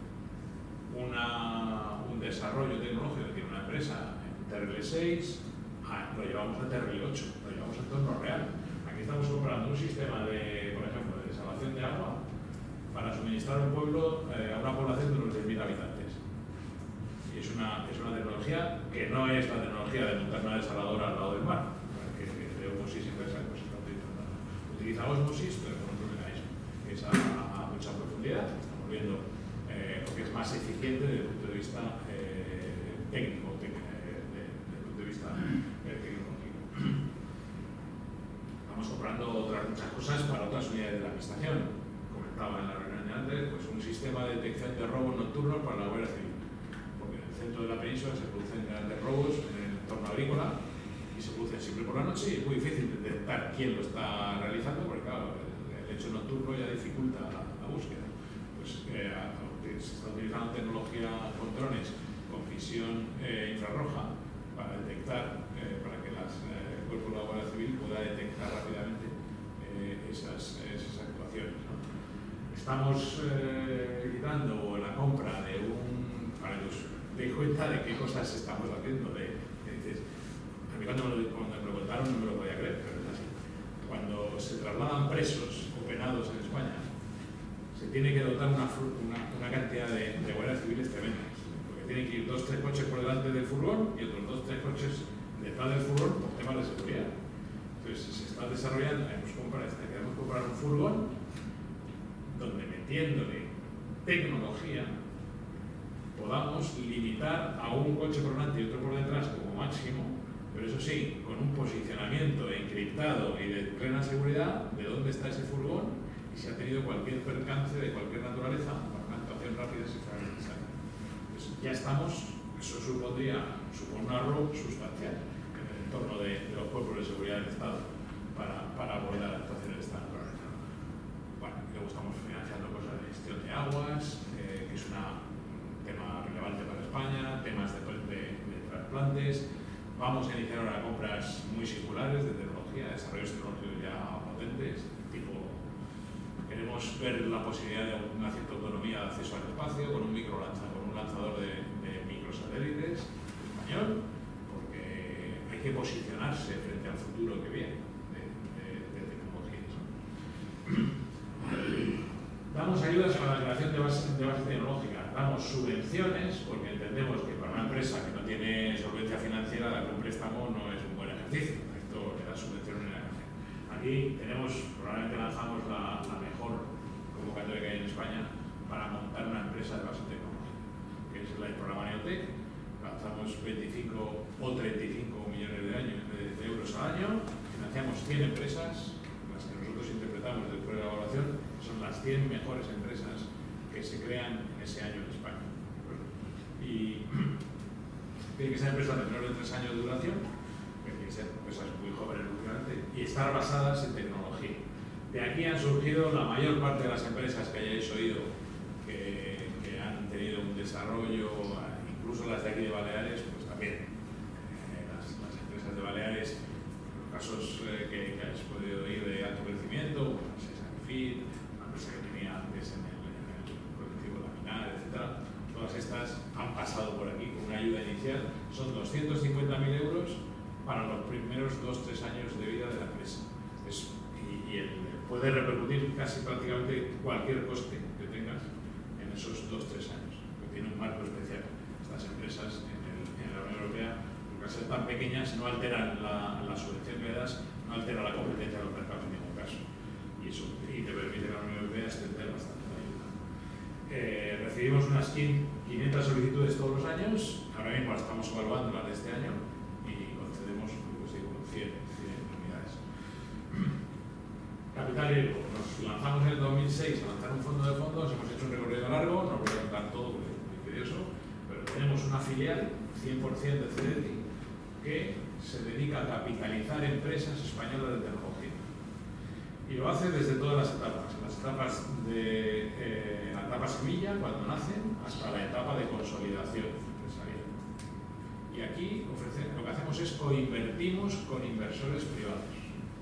B: una, un desarrollo tecnológico que tiene una empresa en T R L seis, a, lo llevamos a T R L ocho, lo llevamos a entorno real. Aquí estamos comprando un sistema de, por ejemplo, de desalación de agua para suministrar un pueblo eh, a una población de unos diez mil habitantes. Y es una, es una tecnología que no es la tecnología de montar una desaladora al lado del mar, que de osmosis inversa, pues se está utilizando. Utiliza osmosis, pero con un problema eso, que es a, a mucha profundidad. Estamos viendo eh, lo que es más eficiente desde el punto de vista eh, técnico, de, de, de, desde el punto de vista eh, tecnológico. Estamos comprando otras muchas cosas para otras unidades de la administración. Comentaba en la reunión de antes, pues un sistema de detección de robos nocturnos para la Guardia Civil. Porque en el centro de la península se producen grandes robos en el entorno agrícola y se producen siempre por la noche y es muy difícil detectar quién lo está realizando porque claro, el, el hecho nocturno ya dificulta la, la búsqueda. Pues eh, se está utilizando tecnología con drones con visión eh, infrarroja para detectar, eh, para que las, eh, el cuerpo de la Guardia Civil pueda detectar rápidamente eh, esas, esas actuaciones, ¿no? Estamos eh, dando la compra de un, para que os deis cuenta de qué cosas estamos haciendo. De, de, dices, a mí cuando me, lo, cuando me lo contaron no me lo podía creer, pero es así. Cuando se trasladan presos o penados en España, se tiene que dotar una, una, una cantidad de, de guardias civiles tremendas, porque tienen que ir dos tres coches por delante del furgón y otros dos tres coches detrás del furgón por temas de seguridad. Entonces se está desarrollando, hemos comprado, queremos comprar un furgón donde metiéndole tecnología podamos limitar a un coche por delante y otro por detrás como máximo, pero eso sí, con un posicionamiento encriptado y de plena seguridad de dónde está ese furgón y si ha tenido cualquier percance de cualquier naturaleza para una actuación rápida si fuera necesaria. Pues ya estamos, eso supondría, supone un ahorro sustancial en el entorno de, de los cuerpos de seguridad del Estado para, para abordar actuaciones de esta naturaleza. Bueno, luego estamos financiando cosas de gestión de aguas, eh, que es una, un tema relevante para España, temas de, de, de trasplantes. Vamos a iniciar ahora compras muy singulares de tecnología, desarrollos tecnológicos ya potentes, tipo, queremos ver la posibilidad de una cierta autonomía de acceso al espacio con un micro lanzador, con un lanzador de, de microsatélites español, porque hay que posicionarse frente al futuro que viene de, de, de tecnologías. Damos ayudas para la creación de base, de base tecnológica, damos subvenciones porque entendemos que para una empresa que no tiene solvencia financiera dar un préstamo no es un buen ejercicio, esto le da subvenciones en la cárcel. Aquí tenemos, probablemente lanzamos la, la mejor convocatoria que hay en España para montar una empresa de base tecnológica, que es el programa Neotec. Lanzamos veinticinco o treinta y cinco millones de, años, de, de euros al año, financiamos cien empresas, las que nosotros interpretamos después de la evaluación, son las cien mejores empresas que se crean en ese año en España. Y tienen que ser empresas de menor de tres años de duración, tienen que ser empresas muy jóvenes, y estar basadas en tecnología. De aquí han surgido la mayor parte de las empresas que hayáis oído que, que han tenido un desarrollo, incluso las de aquí de Baleares, pues también. Eh, las, las empresas de Baleares, los casos eh, que, que habéis podido oír de alto crecimiento, pues Sanfit, una empresa que tenía antes en el, en el colectivo Laminar, etcétera. Todas estas han pasado por aquí con una ayuda inicial, son doscientos cincuenta mil euros para los primeros dos tres años de vida de la empresa. Es, y, y el, el puede repercutir casi prácticamente cualquier coste que tengas en esos dos o tres años. Porque tiene un marco especial. Estas empresas en, el, en la Unión Europea, porque al ser tan pequeñas, no alteran la, la subvención que le das, no altera la competencia de los mercados en ningún caso. Y eso y te permite a la Unión Europea extender bastante la ayuda. Eh, recibimos unas quinientas solicitudes todos los años, ahora mismo estamos evaluando las de este año y concedemos pues, digo, cien, cien unidades. Capital riesgo, nos lanzamos en el dos mil seis a lanzar un fondo de fondos, hemos hecho un recorrido largo, no voy a contar todo porque es muy tedioso, pero tenemos una filial cien por cien de Cedeti que se dedica a capitalizar empresas españolas de tecnología. Y lo hace desde todas las etapas, las etapas de eh, la etapa semilla, cuando nacen, hasta la etapa de consolidación empresarial. Y aquí ofrece, lo que hacemos es coinvertimos con inversores privados.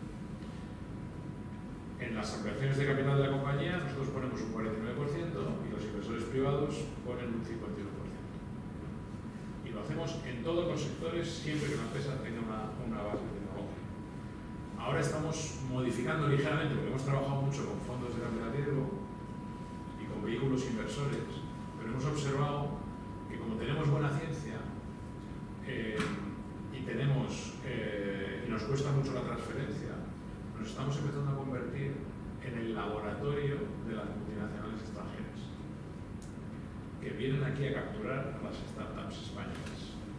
B: En las ampliaciones de capital de la compañía, nosotros ponemos un cuarenta y nueve por ciento y los inversores privados ponen un cincuenta y uno por ciento. Y lo hacemos en todos los sectores, siempre que una empresa tenga una, una base tecnológica. Ahora estamos modificando ligeramente, porque hemos trabajado mucho con fondos de capital riesgo y con vehículos inversores, pero hemos observado que como tenemos buena ciencia eh, y tenemos eh, y nos cuesta mucho la transferencia, nos estamos empezando a convertir en el laboratorio de las multinacionales extranjeras que vienen aquí a capturar a las startups españolas.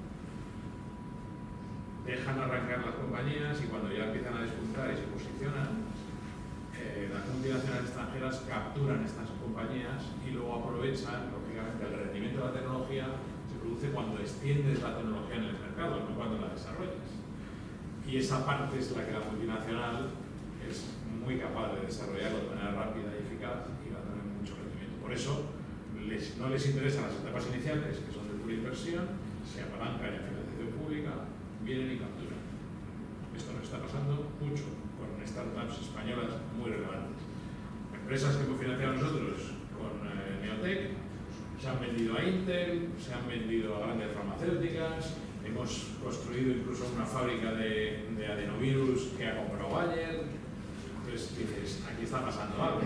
B: Dejan arrancar las compañías y cuando ya empiezan a despuntar y se posicionan, eh, las multinacionales extranjeras capturan estas compañías y luego aprovechan, lógicamente, el rendimiento de la tecnología se produce cuando extiendes la tecnología en el mercado, no cuando la desarrollas. Y esa parte es la que la multinacional es muy capaz de desarrollarlo de manera rápida y eficaz y dándole mucho rendimiento. Por eso les, no les interesan las etapas iniciales, que son de pura inversión, se apalancan en financiación pública, vienen y capturan. Esto nos está pasando mucho con startups españolas muy relevantes. Empresas que hemos financiado nosotros con eh, Neotec se han vendido a Intel, se han vendido a grandes farmacéuticas, hemos construido incluso una fábrica de, de adenovirus que ha comprado Bayer. Entonces dices, aquí está pasando algo.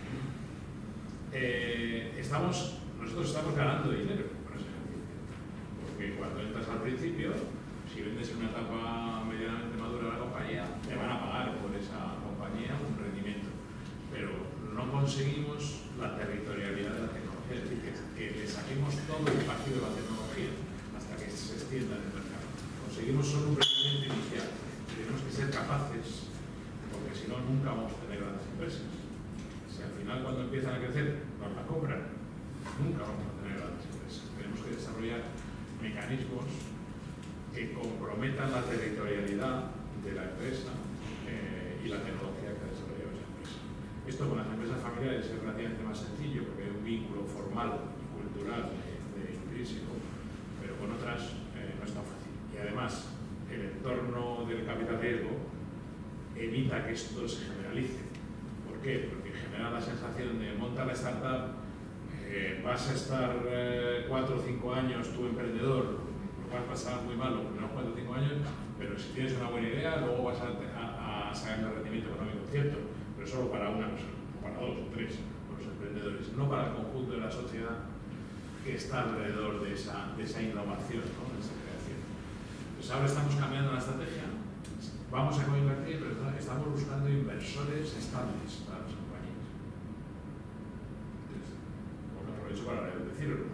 B: Eh, estamos, nosotros estamos ganando dinero con ese ejercicio, porque cuando entras al principio, si vendes en una etapa medianamente madura de la compañía, te van a pagar por esa compañía un rendimiento, pero no conseguimos la territorialidad de la tecnología, es decir, que, que le saquemos todo el partido de la tecnología hasta que se extienda en el mercado. Conseguimos solo un rendimiento inicial, tenemos que ser capaces, porque si no, nunca vamos a tener grandes empresas. Si al final, cuando empiezan a crecer, nos la compran, nunca vamos a tener grandes empresas. Tenemos que desarrollar mecanismos que comprometan la territorialidad de la empresa eh, y la tecnología que ha desarrollado esa empresa. Esto con las empresas familiares es relativamente más sencillo porque hay un vínculo formal y cultural de, de intrínseco, pero con otras eh, no es tan fácil. Y además, el entorno del capital riesgo evita que esto se generalice. ¿Por qué? Porque genera la sensación de montar la startup, eh, vas a estar eh, cuatro o cinco años tu emprendedor, lo vas a pasar muy mal los primeros cuatro o cinco años, pero si tienes una buena idea, luego vas a, a, a sacar el rendimiento económico, cierto, pero solo para una persona, o para dos o tres, por los emprendedores, no para el conjunto de la sociedad que está alrededor de esa, de esa innovación, ¿no? De esa creación. Entonces ahora estamos cambiando la estrategia, vamos a coinvertir, pero estamos buscando inversores estables para las compañías. Entonces, bueno, aprovecho para decirlo.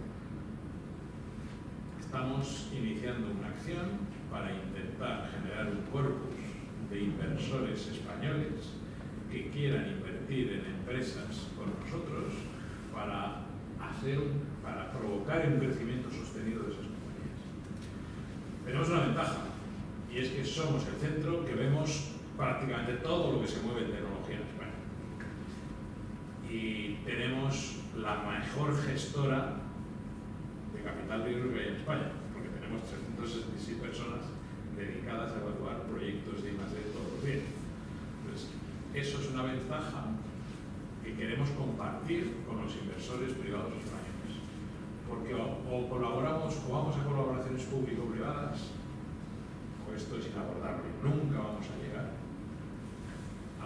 B: Estamos iniciando una acción para intentar generar un corpus de inversores españoles que quieran invertir en empresas con nosotros para, hacer un, para provocar un crecimiento sostenido de esas compañías. Tenemos una ventaja, y es que somos el centro que vemos prácticamente todo lo que se mueve en tecnología en España. Y tenemos la mejor gestora de capital riesgo que hay en España, porque tenemos trescientas sesenta y seis personas dedicadas a evaluar proyectos de I más D todos los días. Entonces, eso es una ventaja que queremos compartir con los inversores privados españoles. Porque o, o colaboramos, o vamos a colaboraciones público-privadas, o esto es inabordable. Nunca vamos a llegar a la capacidad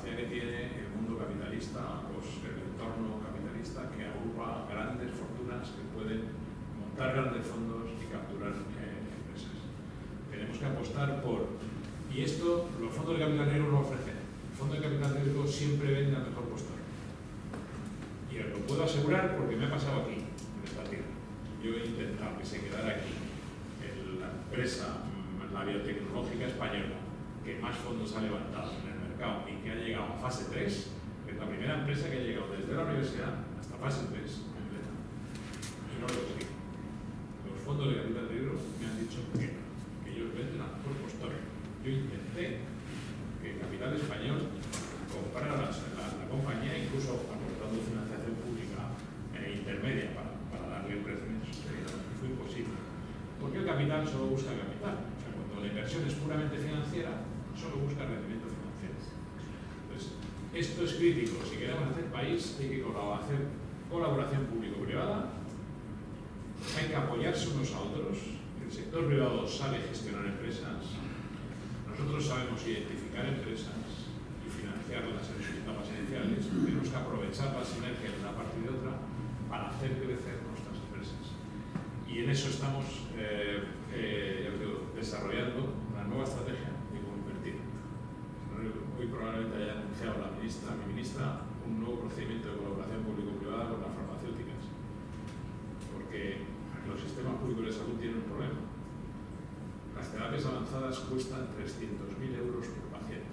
B: gracia que tiene el mundo capitalista, pues el entorno capitalista que agrupa grandes fortunas que pueden montar grandes fondos y capturar eh, empresas. Tenemos que apostar por... Y esto los fondos de capital riesgo lo ofrecen. El fondo de capital riesgo siempre vende al mejor postor. Y os lo puedo asegurar porque me ha pasado aquí, en esta tierra. Yo he intentado que se quedara aquí el, la empresa, la biotecnológica española, que más fondos ha levantado en el mercado y que ha llegado a fase tres, que es la primera empresa que ha llegado desde la universidad hasta fase tres completa. Y no lo he conseguido. Los fondos de capital riesgo me han dicho que, que ellos venden a mejor postor. Yo intenté que Capital Español comprara la, la, la compañía, incluso aportando financiación pública eh, intermedia para, para darle un crecimiento superior. Fue imposible. Porque el capital solo busca capital. O sea, cuando la inversión es puramente financiera, solo busca rendimiento financiero. Entonces, esto es crítico. Si queremos hacer país, hay que colaborar, hacer colaboración público-privada, hay que apoyarse unos a otros. El sector privado sabe gestionar empresas. Nosotros sabemos identificar empresas y financiarlas en sus etapas iniciales. Tenemos que aprovechar las sinergias de una parte y de otra para hacer crecer nuestras empresas. Y en eso estamos eh, eh, ya os digo, desarrollando una nueva estrategia de cómo invertir. Hoy probablemente haya anunciado la ministra, mi ministra, un nuevo procedimiento de colaboración público-privada con las farmacéuticas. Porque los sistemas públicos de salud tienen un problema. Las terapias avanzadas cuestan trescientos mil euros por paciente.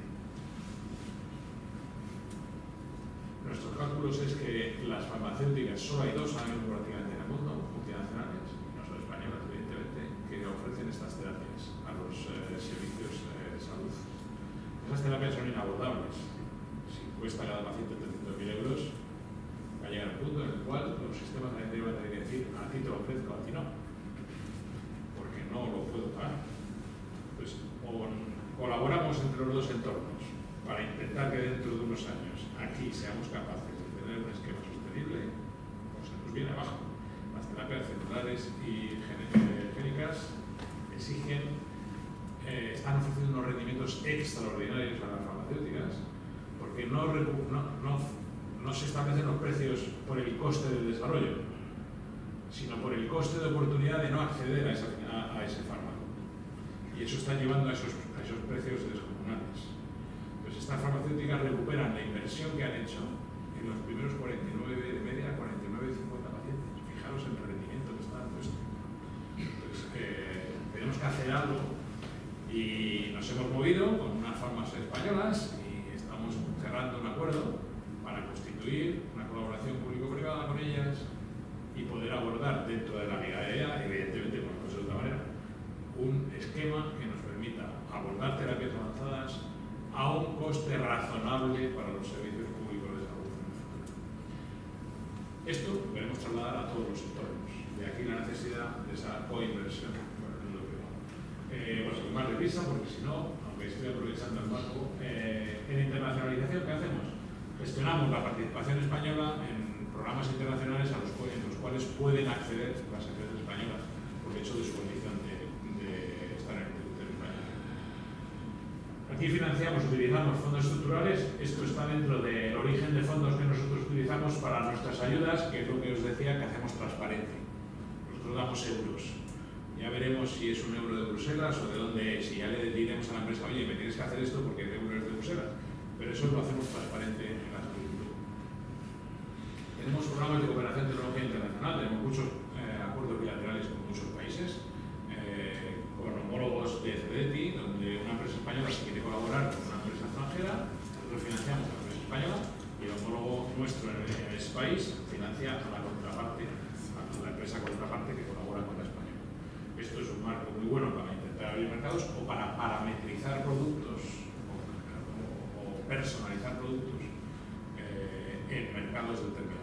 B: Nuestros cálculos es que las farmacéuticas, solo hay dos ahora mismo prácticamente en el mundo, multinacionales, no son españolas evidentemente, que ofrecen estas terapias a los eh, servicios eh, de salud. Esas terapias son inabordables. Si cuesta cada paciente trescientos mil euros, va a llegar un punto en el cual los sistemas sanitarios van a tener que decir: a ti te lo ofrezco, a ti no, porque no lo puedo pagar. Pues o colaboramos entre los dos entornos para intentar que dentro de unos años aquí seamos capaces de tener un esquema sostenible, o se nos viene abajo. Las terapias celulares y génicas exigen, eh, están ofreciendo unos rendimientos extraordinarios a las farmacéuticas porque no, no, no, no se establecen los precios por el coste del desarrollo, sino por el coste de oportunidad de no acceder a, esa, a, a ese fármaco. Y eso está llevando a esos, a esos precios descomunales. Pues estas farmacéuticas recuperan la inversión que han hecho en los primeros cuarenta y nueve de media, cuarenta y nueve de cincuenta pacientes. Fijaros el rendimiento que está dando esto. Entonces, eh, tenemos que hacer algo y nos hemos movido con unas farmacias españolas y estamos cerrando un acuerdo para constituir una colaboración público-privada con ellas y poder abordar dentro de la Liga E A, evidentemente, por no de otra manera, un esquema que nos permita abordar terapias avanzadas a un coste razonable para los servicios públicos de salud en el futuro. Esto lo queremos trasladar a todos los sectores. De aquí la necesidad de esa coinversión con el mundo privado. Eh, bueno, más deprisa, porque si no, aunque estoy aprovechando el marco, eh, en internacionalización, ¿qué hacemos? Gestionamos la participación española en programas internacionales a los, en los cuales pueden acceder las empresas españolas por el hecho de su condición de, de estar en el territorio español. Aquí financiamos, utilizamos fondos estructurales. Esto está dentro del origen de fondos que nosotros utilizamos para nuestras ayudas, que es lo que os decía, que hacemos transparente. Nosotros damos euros. Ya veremos si es un euro de Bruselas o de dónde es. Y ya le diremos a la empresa: oye, me tienes que hacer esto porque el euro es de Bruselas. Pero eso lo hacemos transparente en la solicitud. Tenemos programas de cooperación tecnológica internacional. Tenemos muchos eh, acuerdos bilaterales con muchos países, eh, con homólogos de CEDETI, donde una empresa española se quiere colaborar con una empresa extranjera, nosotros financiamos a la empresa española y el homólogo nuestro en, en ese país financia a la contraparte, a la empresa contraparte que colabora con la española. Esto es un marco muy bueno para intentar abrir mercados o para parametrizar productos o, o, o personalizar productos eh, en mercados determinados.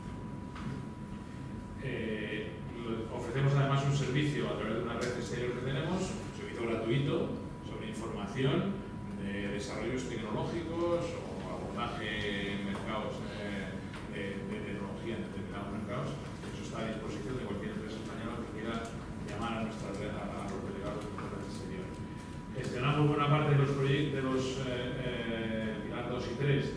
B: Eh, ofrecemos además un servicio a través de una red exterior que tenemos, un servicio gratuito sobre información de desarrollos tecnológicos o abordaje en mercados eh, de, de tecnología en determinados mercados. Eso está a disposición de cualquier empresa española que quiera llamar a nuestra red, a, a los delegados de la red exterior. Gestionamos buena parte de los proyectos de los eh, eh, pilar dos y tres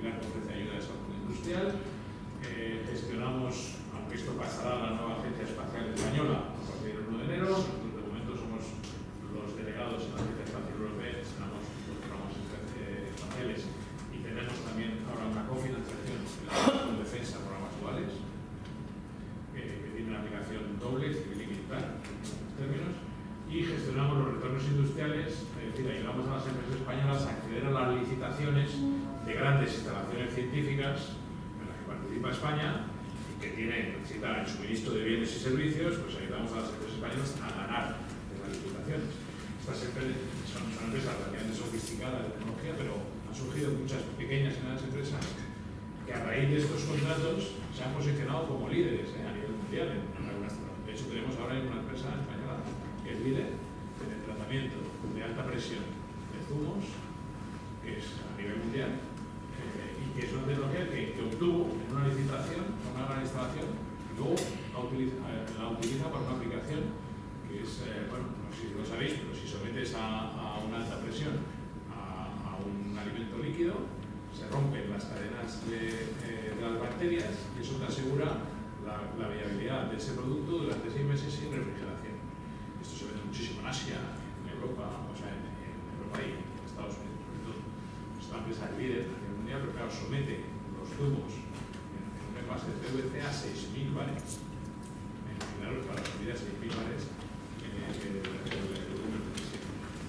B: pilar que ofrece ayudas al mundo industrial. Eh, gestionamos, aunque esto pasará a la nueva Agencia Espacial Española a partir del uno de enero, nosotros de momento somos los delegados en la Agencia Espacial Europea, gestionamos los programas espaciales y tenemos también ahora una cofinanciación en la Comisión de Defensa, programas duales, eh, que tiene una aplicación doble, civil y militar, en términos, y gestionamos los retornos industriales, es decir, ayudamos a las empresas españolas a acceder a las licitaciones de grandes instalaciones científicas en las que participa España y que tienen, necesitan el suministro de bienes y servicios, pues ayudamos a las empresas españolas a ganar esas licitaciones. Estas empresas son, son empresas relativamente sofisticadas de tecnología, pero han surgido muchas pequeñas y grandes empresas que a raíz de estos contratos se han posicionado como líderes eh, a nivel mundial en, en algunas zonas. De hecho, tenemos ahora una empresa española que es líder en el tratamiento de alta presión de zumos, que es a nivel mundial, eh, y que es una tecnología que, que obtuvo en una licitación, una gran instalación, y luego la utiliza, la utiliza para una aplicación que es, eh, bueno, no sé si lo sabéis, pero si sometes a, a una alta presión a, a un alimento líquido, se rompen las cadenas de, eh, de las bacterias y eso te asegura la, la viabilidad de ese producto durante seis meses sin refrigeración. Esto se vende muchísimo en Asia, en Europa, o sea, en, en Europa y en Estados Unidos, sobre todo. Esta empresa es líder a nivel mundial, pero claro, somete los zumos en, en un envase de P V C a seis mil bares. Imaginaros para subir a seis mil bares el volumen de presión.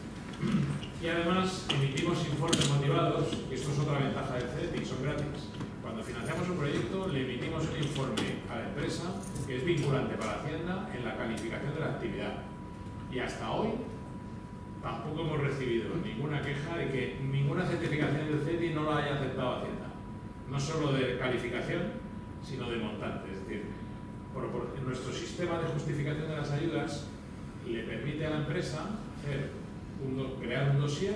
B: Y además emitimos informes motivados, y esto es otra ventaja del C E T I, son gratis. Cuando financiamos un proyecto, le emitimos un informe a la empresa que es vinculante para Hacienda en la calificación de la actividad. Y hasta hoy tampoco hemos recibido ninguna queja de que ninguna certificación del C E T I no la haya aceptado Hacienda. No solo de calificación, sino de montante. Es decir, por, por, nuestro sistema de justificación de las ayudas le permite a la empresa hacer un, crear un dossier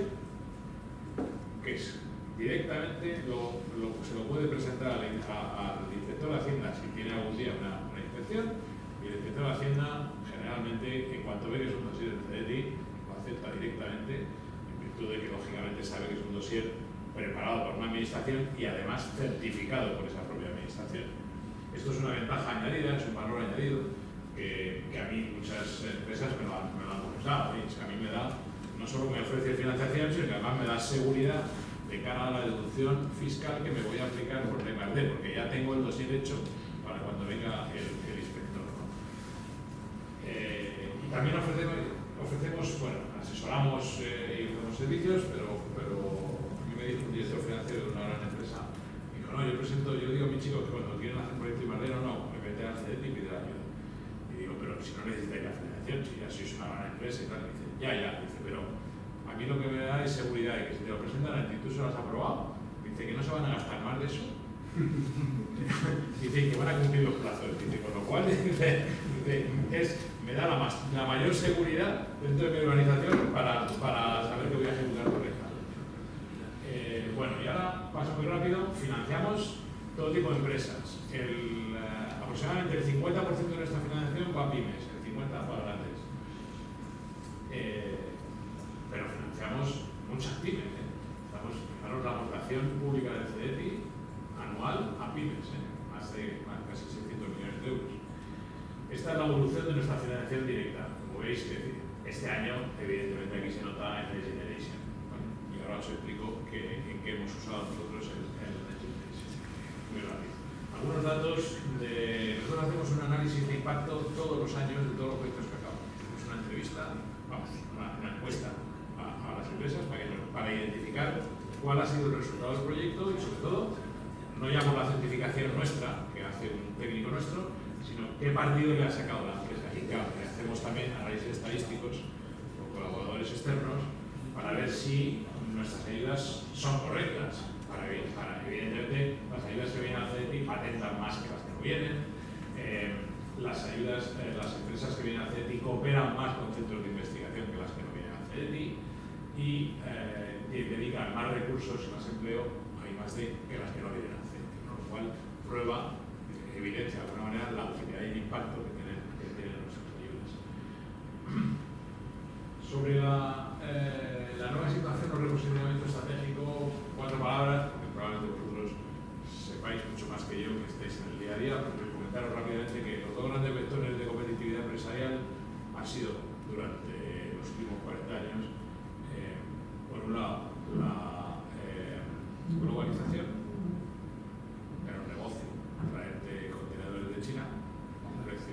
B: que es directamente lo, lo, se lo puede presentar al, a, al inspector de Hacienda si tiene algún día una, una inspección, y el inspector de Hacienda generalmente, en cuanto ve que es un dossier del C E T I, lo acepta directamente, en virtud de que lógicamente sabe que es un dossier preparado por una administración y además certificado por esa propia administración. Esto es una ventaja añadida, es un valor añadido que, que a mí muchas empresas me lo han, me lo han comentado, es que a mí me da, no solo me ofrece financiación, sino que además me da seguridad de cara a la deducción fiscal que me voy a aplicar por D más D, porque ya tengo el dossier hecho para cuando venga el, el inspector, ¿no? Eh, y también ofrecemos, ofrecemos, bueno, asesoramos eh, y ofrecemos servicios, pero, pero a mí me dijo un director financiero de una gran empresa, me dijo, no, yo presento, yo digo a mis chicos que cuando quieren hacer un proyecto invernadero, no, me meten al C E T I y piden ayuda. Y digo, pero si no necesitáis la financiación, si ya sois una gran empresa y tal, y dice, ya, ya, dice, pero a mí lo que me da es seguridad de que si te lo presentan al instituto se lo has aprobado, dice que no se van a gastar más de eso, dice que van a cumplir los plazos, dice, con lo cual dice, dice, es, me da la, más, la mayor seguridad dentro de mi organización para, para saber que voy a ejecutar correctamente. Eh, bueno, y ahora paso muy rápido, financiamos todo tipo de empresas. El, eh, aproximadamente el cincuenta por ciento de nuestra financiación va a pymes, el cincuenta por ciento para grandes. Eh, pero financiamos muchas pymes. ¿eh? Estamos, fijaros la aportación pública del C E T I anual a pymes, ¿eh? más de más, casi seiscientos millones de euros. Esta es la evolución de nuestra financiación directa. Como veis, este año, evidentemente, aquí se nota el Next Generation. ¿Vale? Y ahora os explico que, en qué hemos usado nosotros el, el Next Generation. Muy rápido. Algunos datos de. Nosotros hacemos un análisis de impacto todos los años de todos los proyectos que acabamos. Hacemos una entrevista, vamos, una, una encuesta a, a las empresas para, que, para identificar cuál ha sido el resultado del proyecto y, sobre todo, no ya por la certificación nuestra, que hace un técnico nuestro, sino qué partido le ha sacado la empresa. Y claro, que hacemos también análisis estadísticos con colaboradores externos para ver si nuestras ayudas son correctas. Para, para evidentemente, las ayudas que vienen al C E T I patentan más que las que no vienen. Eh, las ayudas, eh, las empresas que vienen al C E T I cooperan más con centros de investigación que las que no vienen al C E T I y eh, dedican más recursos y más empleo, hay más de que las que no vienen al C E T I, ¿no? Lo cual prueba, eh, evidencia de alguna manera la utilidad y el impacto que tienen, que tienen nuestras ayudas. Sobre la, eh, la nueva situación o reposicionamiento estratégico, cuatro palabras, porque probablemente vosotros comentaros rápidamente que los dos grandes vectores de competitividad empresarial han sido durante los últimos cuarenta años, eh, por un lado, la eh, globalización, era un negocio, traerte contenedores de China a un precio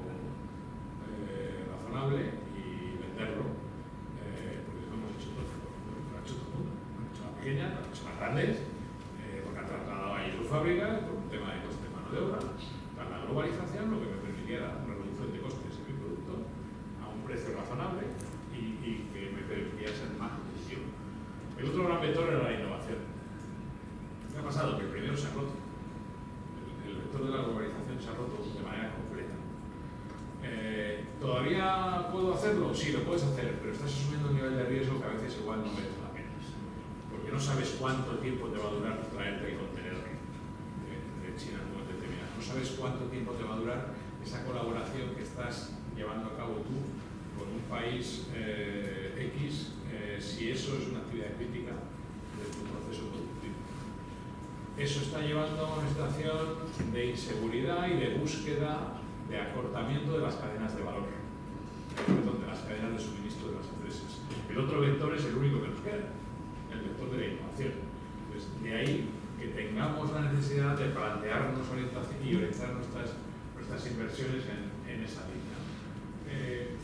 B: eh, razonable y venderlo, eh, porque eso hemos hecho todo, lo ha hecho todo el mundo, lo han hecho más pequeñas, lo han hecho más grandes, eh, porque han trasladado ahí sus fábricas por un tema de coste de mano de obra. La globalización lo que me permitía era una reducción de costes en mi producto a un precio razonable y, y que me permitía ser más competitivo. El otro gran vector era la innovación. ¿Qué ha pasado? Que el primero se ha roto. El, el vector de la globalización se ha roto de manera completa. Eh, ¿Todavía puedo hacerlo? Sí, lo puedes hacer, pero estás asumiendo un nivel de riesgo que a veces igual no merece la pena. Porque no sabes cuánto tiempo te va a durar traerte el contenedor de, de China en un momento determinado. No sabes cuánto tiempo te va a durar esa colaboración que estás llevando a cabo tú con un país eh, X, eh, si eso es una actividad crítica de tu proceso productivo. Eso está llevando a una situación de inseguridad y de búsqueda de acortamiento de las cadenas de valor, perdón, de las cadenas de suministro de las empresas. El otro vector es el único que nos queda, el vector de la innovación. Entonces, de ahí que tengamos la necesidad de plantearnos orientación y orientar nuestras, nuestras inversiones en, en esa línea. Eh,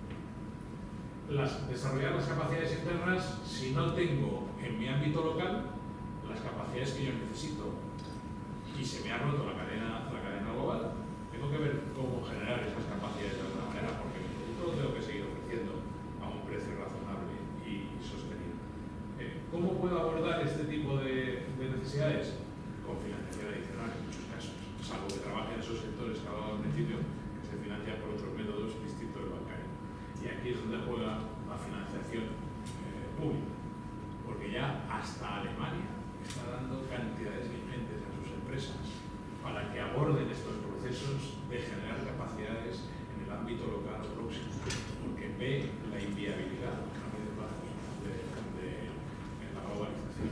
B: las, desarrollar las capacidades internas, si no tengo en mi ámbito local las capacidades que yo necesito y se me ha roto la cadena, la cadena global, tengo que ver cómo generar esas capacidades de alguna manera, porque mi producto lo tengo que seguir ofreciendo a un precio razonable y sostenible. Eh, ¿Cómo puedo abordar este tipo de, de necesidades? Con financiación adicional en muchos casos, salvo que trabaje en esos sectores que hablaba al principio, que se financian por otros métodos distintos del bancario. Y aquí es donde juega la financiación eh, pública, porque ya hasta Alemania está dando cantidades ingentes a sus empresas para que aborden estos procesos de generar capacidades en el ámbito local o próximo, porque ve la inviabilidad a medio plazo de, de, de la globalización.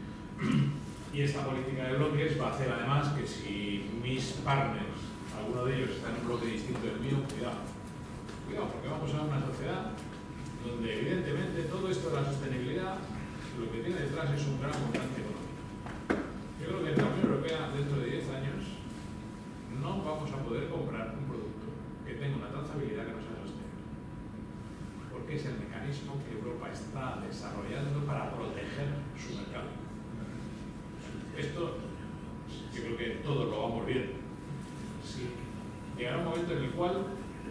B: Y esta política de bloques va a hacer además que si mis partners, alguno de ellos está en un bloque distinto del mío, cuidado, cuidado, porque vamos a una sociedad donde evidentemente todo esto de la sostenibilidad lo que tiene detrás es un gran montante económico. Yo creo que en la Unión Europea dentro de diez años no vamos a poder comprar un producto que tenga una trazabilidad que no sea sostenible, porque es el mecanismo que Europa está desarrollando para proteger su mercado. Esto yo creo que todos lo vamos viendo. Sí, llegará un momento en el cual,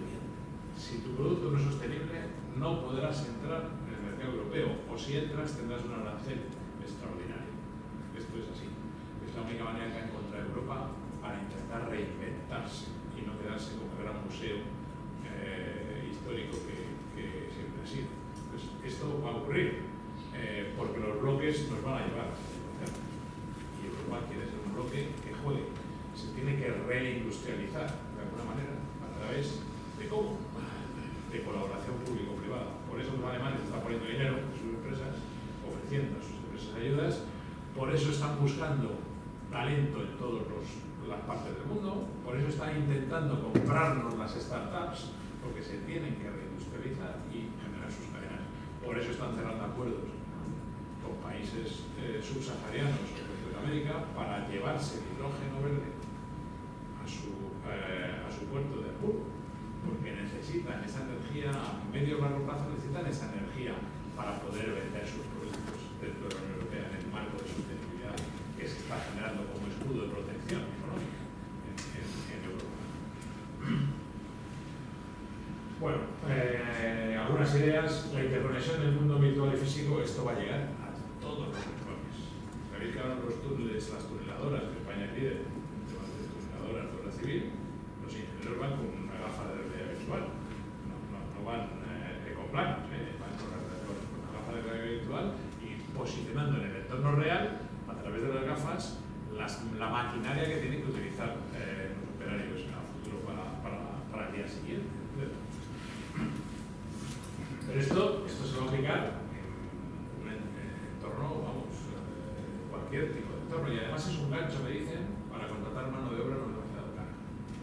B: si tu producto no es sostenible, no podrás entrar en el mercado europeo, o si entras tendrás un arancel extraordinario. Esto es así. Es la única manera que ha encontrado Europa para intentar reinventarse y no quedarse como el gran museo eh, histórico que, que siempre ha sido. Entonces, esto va a ocurrir eh, porque los bloques nos van a llevar a esa situación. Y Europa quiere ser un bloque que juegue. Se tiene que reindustrializar de alguna manera a través de cómo, de colaboración público-privada. Por eso los alemanes están poniendo dinero en sus empresas, ofreciendo a sus empresas ayudas. Por eso están buscando talento en todas las partes del mundo, por eso están intentando comprarnos las startups, porque se tienen que reindustrializar y generar sus cadenas. Por eso están cerrando acuerdos con países eh, subsaharianos o de Sudamérica para llevarse el hidrógeno verde a su, eh, a su puerto de Hamburgo, porque necesitan esa energía, a medio y largo plazo necesitan esa energía para poder vender sus productos dentro de la Unión Europea en el marco de sostenibilidad que se está generando como escudo de protección económica en, en, en Europa. Bueno, eh, algunas ideas. La interconexión del mundo virtual y físico, esto va a llegar a todos los sectores. Sabéis que ahora los túneles, las tuneladoras, que España es líder en temas de tuneladoras de obra civil, los ingenieros van con una gafa de realidad virtual, no, no, no van eh, ecoplanos, eh, van con, la, con una gafa de realidad virtual y posicionando en el entorno real, a través de las gafas, las, la maquinaria que tienen que utilizar eh, los operarios en el futuro para, para, para el día siguiente. Pero esto, esto se va a aplicar en un entorno, vamos, eh, cualquier tipo de entorno. Y además es un gancho, me dicen, para contratar mano de obra no demasiado cara.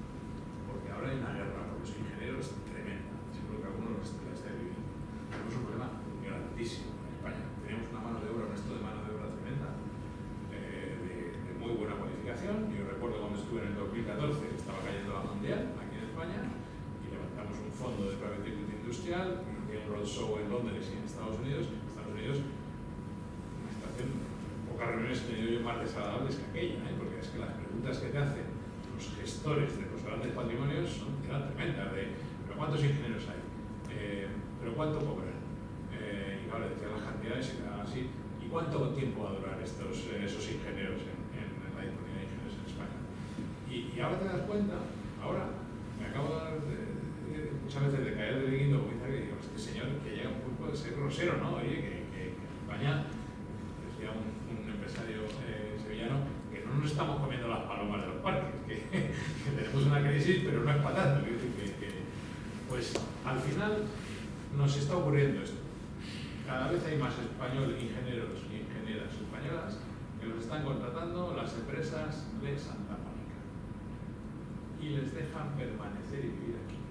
B: cualificación. Yo recuerdo cuando estuve en el dos mil catorce, estaba cayendo la mundial aquí en España, y levantamos un fondo de private equity industrial, y un roadshow en Londres y en Estados Unidos. En Estados Unidos, una situación, pocas reuniones he tenido yo más desagradables que aquella, ¿eh? Porque es que las preguntas que te hacen los gestores de los grandes patrimonios son eran tremendas, de ¿pero cuántos ingenieros hay? Eh, ¿Pero cuánto cobran? Eh, y claro, le decían las cantidades y quedaban así. ¿Y cuánto tiempo va a durar estos, eh, esos ingenieros en, en, en la disponibilidad de ingenieros en España? Y, y ahora te das cuenta, ahora me acabo de dar de, de, de, muchas veces de caer del guindo, como dice que digo, este señor que llega a un punto de ser grosero, ¿no? Oye, que, que, que en España, decía un, un empresario eh, sevillano, que no nos estamos comiendo las palomas de los parques, que, que tenemos una crisis, pero no es para tanto. Que, que, que, pues al final nos está ocurriendo esto. Cada vez hay más españoles, ingenieros y ingenieras españolas que los están contratando las empresas de Santa Mónica y les dejan permanecer y vivir aquí.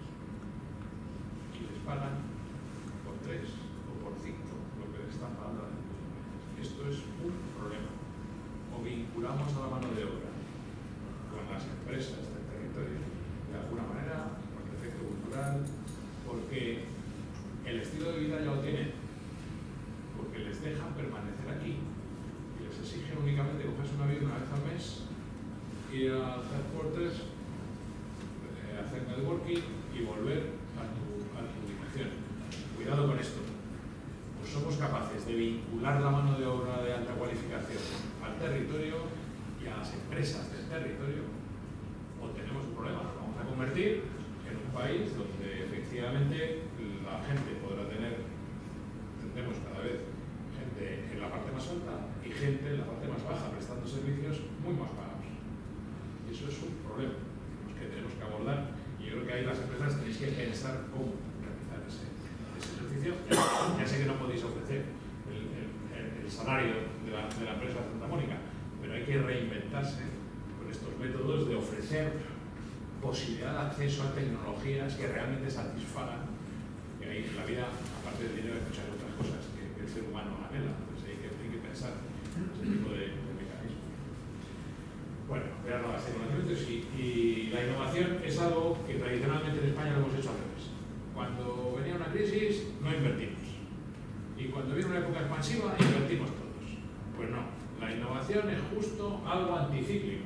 B: Y les pagan por tres o por cinco lo que les están pagando a las empresas. Esto es un problema. O vinculamos a la mano de obra con las empresas del territorio de alguna manera, por el efecto cultural, porque el estilo de vida ya lo tienen, porque les dejan permanecer aquí y les exigen únicamente cogerse un avión una vez al mes, ir al headquarters, eh, hacer networking y volver a tu, a tu ubicación. Cuidado con esto. Pues somos capaces de vincular la mano de obra de alta cualificación al territorio y a las empresas del territorio, o tenemos un problema. Nos vamos a convertir en un país donde efectivamente la gente podrá tener, tendremos cada vez gente en la parte más alta y gente en la parte más baja prestando servicios muy más pagados. Y eso es un problema que tenemos que abordar, y yo creo que ahí las empresas tenéis que pensar cómo realizar ese, ese ejercicio. Ya sé que no podéis ofrecer el, el, el salario de la, de la empresa Santa Mónica, pero hay que reinventarse con estos métodos de ofrecer posibilidad de acceso a tecnologías que realmente satisfagan. Y ahí en la vida, aparte del dinero, hay muchas otras cosas que, que el ser humano anhela. Entonces hay que, hay que pensar en ese tipo de, de mecanismos. Bueno, crear nuevas tecnologías y, y la innovación es algo que tradicionalmente en España lo hemos hecho al revés. Cuando venía una crisis, no invertimos. Y cuando viene una época expansiva, invertimos todos. Pues no, la innovación es justo algo anticíclico.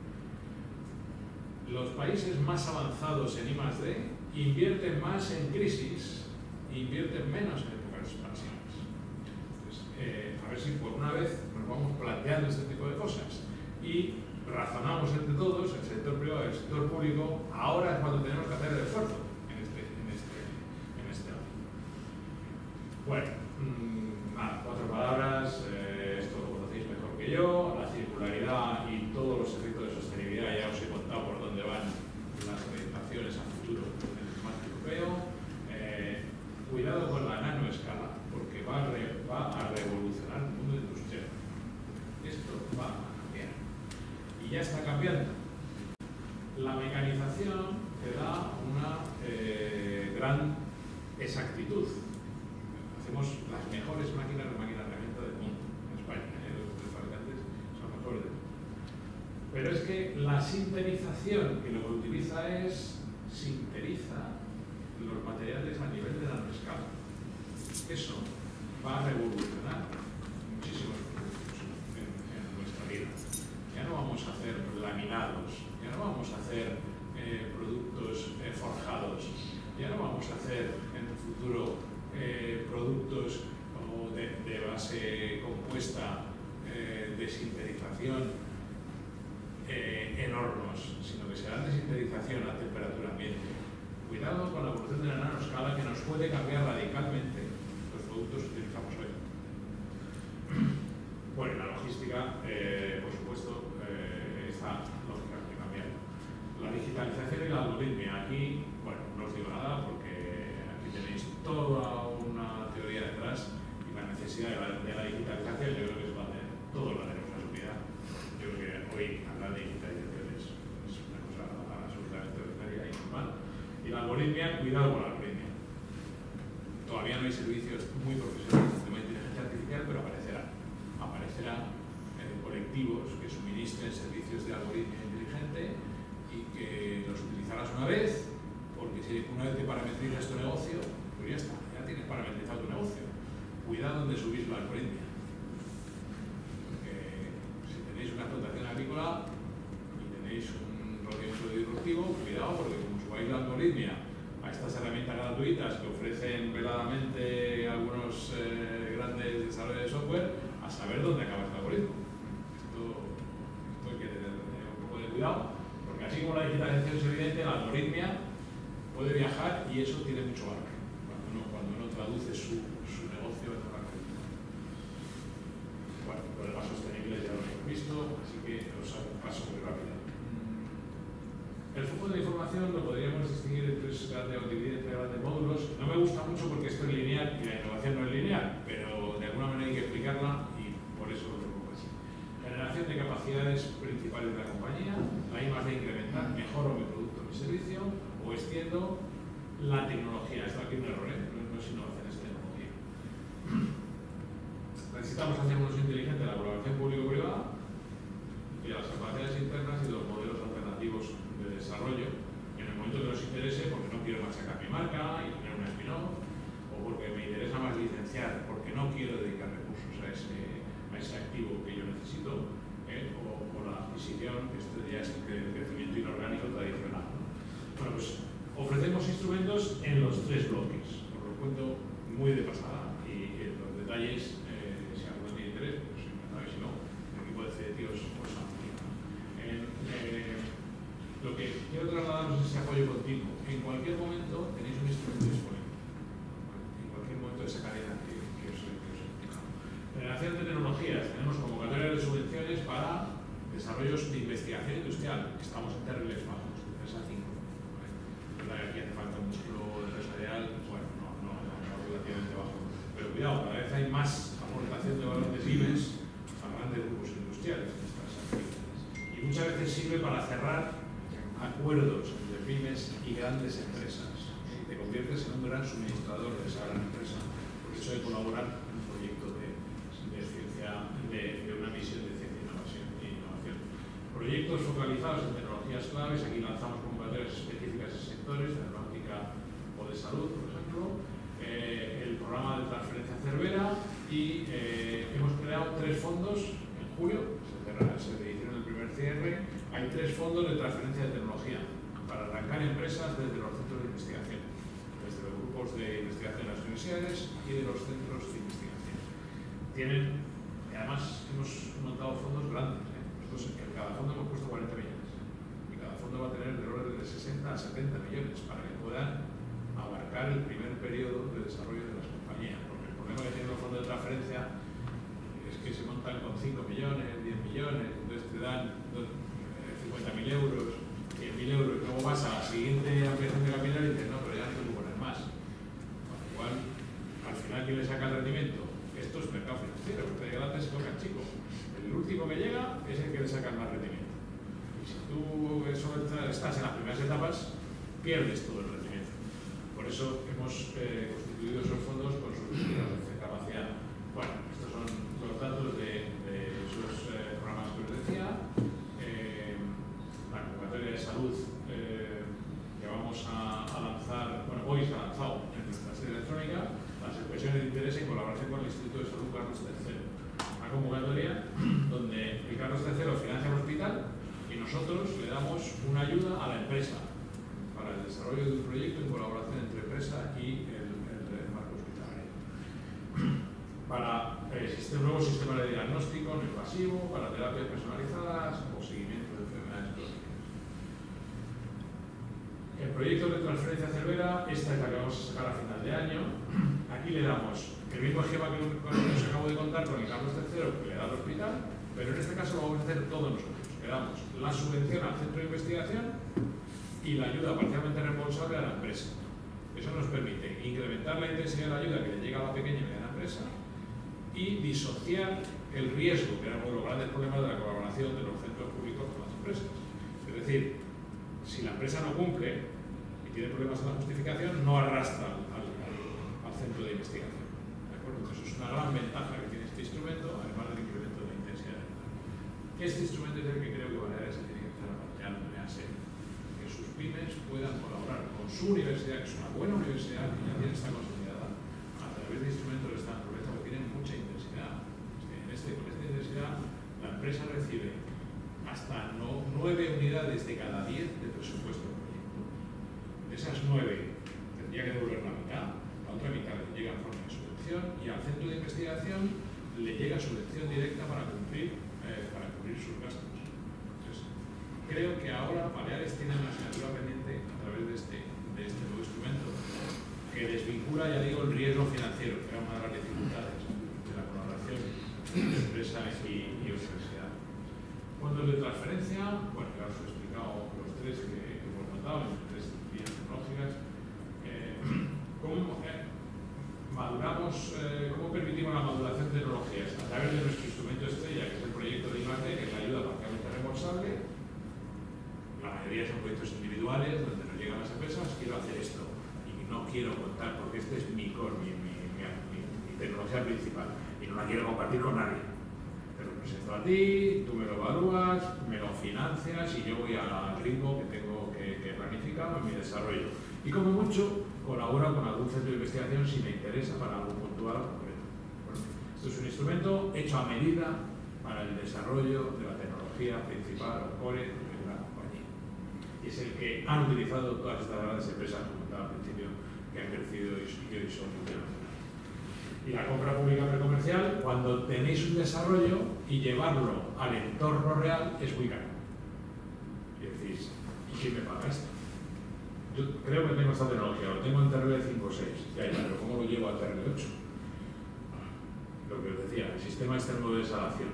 B: Los países más avanzados en I más D invierten más en crisis e invierten menos en épocas expansivas. Entonces, eh, a ver si por una vez nos vamos planteando este tipo de cosas y razonamos entre todos, el sector privado y el sector público. Ahora es cuando tenemos que hacer el esfuerzo en este, en este, en este ámbito. Bueno, mmm, nada, cuatro palabras, eh, esto lo conocéis mejor que yo, la circularidad y todos los efectos de sostenibilidad. Ya os he contado por dónde van las orientaciones a futuro del marco europeo. Eh, cuidado con la nanoescala, porque va a, re, va a revolucionar el mundo industrial. Esto va a cambiar. Y ya está cambiando. La mecanización te da una eh, gran exactitud. Hacemos las mejores máquinas de máquina de herramienta del mundo en España. ¿eh? Los, los fabricantes son mejores del mundo. Pero es que la sinterización, que lo que utiliza es sinteriza los materiales a nivel de nanoescala. Eso va a revolucionar muchísimos productos en, en nuestra vida. Ya no vamos a hacer laminados, ya no vamos a hacer eh, productos eh, forjados, ya no vamos a hacer en el futuro eh, productos oh, de, de base compuesta eh, de sinterización eh, en hornos, sino que serán de sinterización a temperatura ambiente. Cuidado con la evolución de la nanoescala, que nos puede cambiar radicalmente los productos que utilizamos hoy. Bueno, la logística, eh, por supuesto, eh, está lógicamente cambiando. La digitalización y la algoritmia, aquí, bueno, no os digo nada porque aquí tenéis toda una teoría detrás, y la necesidad de la, de la digitalización yo creo que es la de, todos la tenemos asumida. Yo creo que hoy hablar de digitalización es, es una cosa absolutamente ordinaria y normal. Y la algoritmia, cuidado con la algoritmia. Todavía no hay servicios muy profesionales de inteligencia artificial, pero aparecerá. Aparecerá eh, por el
C: directivos que suministren servicios de algoritmo inteligente y que los utilizarás una vez, porque si una vez que parametrizas tu negocio, pues ya está, ya tienes parametrizado tu negocio. Cuidado donde subís la algoritmia. Porque si tenéis una explotación agrícola y tenéis un proyecto disruptivo, cuidado, porque como subáis la algoritmia a estas herramientas gratuitas que ofrecen veladamente algunos eh, grandes desarrolladores de software, a saber dónde acaba este algoritmo. Esto, esto hay que tener un poco de cuidado, porque así como la digitalización es evidente, la algoritmia puede viajar y eso tiene mucho valor cuando uno, cuando uno traduce su, su negocio en una algoritmo. Bueno, problemas sostenibles ya los hemos visto, así que os hago un paso muy rápido. El flujo de información lo podríamos distinguir en tres grandes, dividir entre grandes módulos. No me gusta mucho porque esto es lineal y la innovación no es lineal, pero de alguna manera hay que explicarla y por eso lo pongo así. Generación de capacidades principales de la compañía, la I más D incrementar, mejoro mi producto o mi servicio, o extiendo la tecnología. Esto aquí es un error, ¿eh? no, no es innovación, es tecnología. Necesitamos hacer un uso inteligente de la colaboración público-privada y de las capacidades internas y de los modelos alternativos de desarrollo en el momento que nos interese, porque no quiero machacar mi marca y tener un spin-off, o porque me interesa más licenciar, porque no quiero dedicar recursos a ese, a ese activo que yo necesito, ¿eh? o, o la adquisición, que esto ya es el crecimiento inorgánico tradicional, ¿no? Bueno, pues ofrecemos instrumentos en los tres bloques. Os lo cuento muy de pasada y en los detalles, eh, si alguno tiene interés, pues encantado, si no, el equipo de C D T os os amplía. Eh, Lo que quiero trasladaros es ese apoyo continuo. En cualquier momento tenéis un instrumento disponible. En cualquier momento de esa cadena que, que, os, que os he explicado. Generación de tecnologías. Tenemos convocatorias de subvenciones para desarrollos de investigación industrial. Estamos en terribles bajos, de tres a cinco. Es verdad que aquí hace falta un músculo empresarial, bueno, no, no, no, no relativamente bajo. Pero cuidado, cada vez hay más aportación de valor de pymes a grandes grupos industriales en estas actividades. Y muchas veces sirve para cerrar acuerdos entre pymes y grandes empresas. ¿Sí? Te conviertes en un gran suministrador de esa gran empresa por eso de colaborar en un proyecto de, de ciencia, de, de una misión de ciencia, innovación e innovación. Proyectos focalizados en tecnologías claves. Aquí lanzamos convocatorias específicas en sectores de aeronáutica o de salud, por ejemplo. Eh, el programa de transferencia Cervera y eh, hemos creado tres fondos en julio. Se, cerraron, se hicieron el primer cierre. Hay tres fondos de transferencia de tecnología para arrancar empresas desde los centros de investigación, desde los grupos de investigación de las universidades y de los centros de investigación. Tienen, y además hemos montado fondos grandes, ¿eh? Nosotros en cada fondo hemos puesto cuarenta millones y cada fondo va a tener de orden de sesenta a setenta millones para que puedan abarcar el primer periodo de desarrollo de las compañías, porque el problema que tienen los fondos de transferencia es que se montan con cinco millones, diez millones, entonces te dan cincuenta mil euros, cien mil euros, luego vas a la siguiente ampliación de capital y dices, no, pero ya no tengo que poner más. Con lo cual, al final, ¿quién le saca el rendimiento? Esto es mercado financiero, porque de grande se toca el chico. El último que llega es el que le saca el más rendimiento. Y si tú solo estás en las primeras etapas, pierdes todo el rendimiento. Por eso hemos eh, constituido esos fondos con sus capacidad. Bueno, estos son los datos de, de esos eh, programas que os decía. La convocatoria de salud eh, que vamos a, a lanzar, bueno, hoy se ha lanzado en nuestra sede electrónica, las expresiones de interés en colaboración con el Instituto de Salud Carlos tercero. Una convocatoria donde el Carlos tercero financia el hospital y nosotros le damos una ayuda a la empresa para el desarrollo de un proyecto en colaboración entre empresa y el, el, el marco hospitalario. Para eh, existe un nuevo sistema de diagnóstico no invasivo, para terapias personalizadas o seguimiento de enfermedades crónicas. El proyecto de transferencia Cervera, esta es la que vamos a sacar a final de año. Aquí le damos el mismo esquema que os acabo de contar con el Carlos tercero que le da al hospital, pero en este caso lo vamos a hacer todos nosotros. Le damos la subvención al centro de investigación y la ayuda parcialmente responsable a la empresa. Eso nos permite incrementar la intensidad de la ayuda que le llega a la pequeña y mediana empresa y disociar el riesgo, que era uno de los grandes problemas de la colaboración de los centros públicos con las empresas. Es decir, si la empresa no cumple y tiene problemas en la justificación, no arrastra al, al, al centro de investigación. ¿De acuerdo? Entonces, es una gran ventaja que tiene este instrumento, además del incremento de la intensidad. Este instrumento es el que creo que Baleares tiene que empezar a plantear de manera seria, que sus pymes puedan colaborar con su universidad, que es una buena universidad, que ya tiene esta consolidada, a través de instrumentos de esta naturaleza que tienen mucha intensidad. En este, con esta intensidad, la empresa recibe hasta no, nueve unidades de cada diez de presupuesto del proyecto. De esas nueve, tendría que devolver la mitad, la otra mitad le llega en forma de subvención y al centro de investigación le llega subvención directa para cumplir, eh, para cubrir sus gastos. Entonces, creo que ahora Baleares tiene una asignatura pendiente a través de este, de este nuevo instrumento que desvincula, ya digo, el riesgo financiero, que era una de las dificultades de la colaboración entre empresa y, y universidad. Fondos de transferencia, bueno, ya os he explicado los tres que hemos notado, las tres vías tecnológicas. Eh, ¿Cómo eh, maduramos, eh, cómo permitimos la maduración de tecnologías? A través de nuestro instrumento estrella, que es el proyecto de I más D, que es la ayuda parcialmente responsable. La mayoría son proyectos individuales, donde nos llegan las empresas, quiero hacer esto, y no quiero contar, porque este es mi core, mi, mi, mi, mi, mi tecnología principal, y no la quiero compartir con nadie. Te lo presento a ti, tú me lo evalúas, me lo financias y yo voy al ritmo que tengo que, que planificar en mi desarrollo. Y como mucho, colaboro con algún centro de investigación si me interesa para algo puntual o concreto. Bueno, esto es un instrumento hecho a medida para el desarrollo de la tecnología principal o core de una compañía. Y es el que han utilizado todas estas grandes empresas, como comentaba al principio, que han crecido y hoy son multinacionales. Y la compra pública precomercial, cuando tenéis un desarrollo y llevarlo al entorno real, es muy caro. Y decís, ¿y quién me paga esto? Yo creo que tengo esta tecnología, lo tengo en T R L cinco o seis, ya, ya, pero ¿cómo lo llevo a T R L ocho? Lo que os decía, el sistema externo de desalación.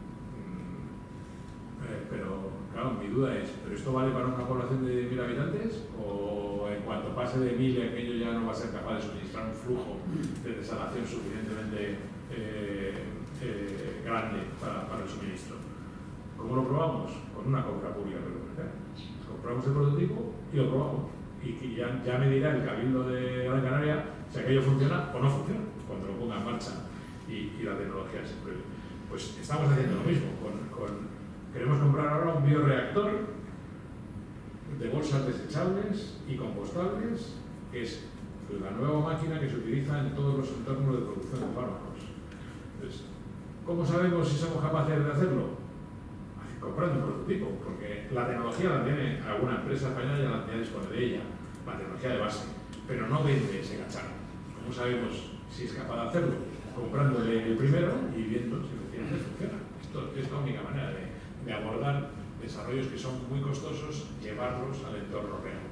C: Mm, eh, pero, claro, mi duda es, ¿pero esto vale para una población de mil habitantes? ¿O en cuanto pase de mil, aquello ya no va a ser capaz de suministrar un flujo de desalación suficientemente eh, eh, grande para, para el suministro? ¿Cómo lo probamos? Con una compra pública precomercial. Compramos el prototipo y lo probamos. Y, y ya, ya me dirá el Cabildo de Gran Canaria si aquello funciona o no funciona, cuando lo ponga en marcha y, y la tecnología se pruebe. Pues estamos haciendo lo mismo. Con, con, queremos comprar ahora un bioreactor de bolsas desechables y compostables, que es la nueva máquina que se utiliza en todos los entornos de producción de fármacos. Entonces, ¿cómo sabemos si somos capaces de hacerlo? Comprando un prototipo, porque la tecnología la tiene alguna empresa española, ya la tiene dispone de ella, la tecnología de base, pero no vende ese cacharro. ¿Cómo sabemos si es capaz de hacerlo? Comprándole el primero y viendo si efectivamente funciona. Esto es la única manera de, de abordar desarrollos que son muy costosos, llevarlos al entorno real.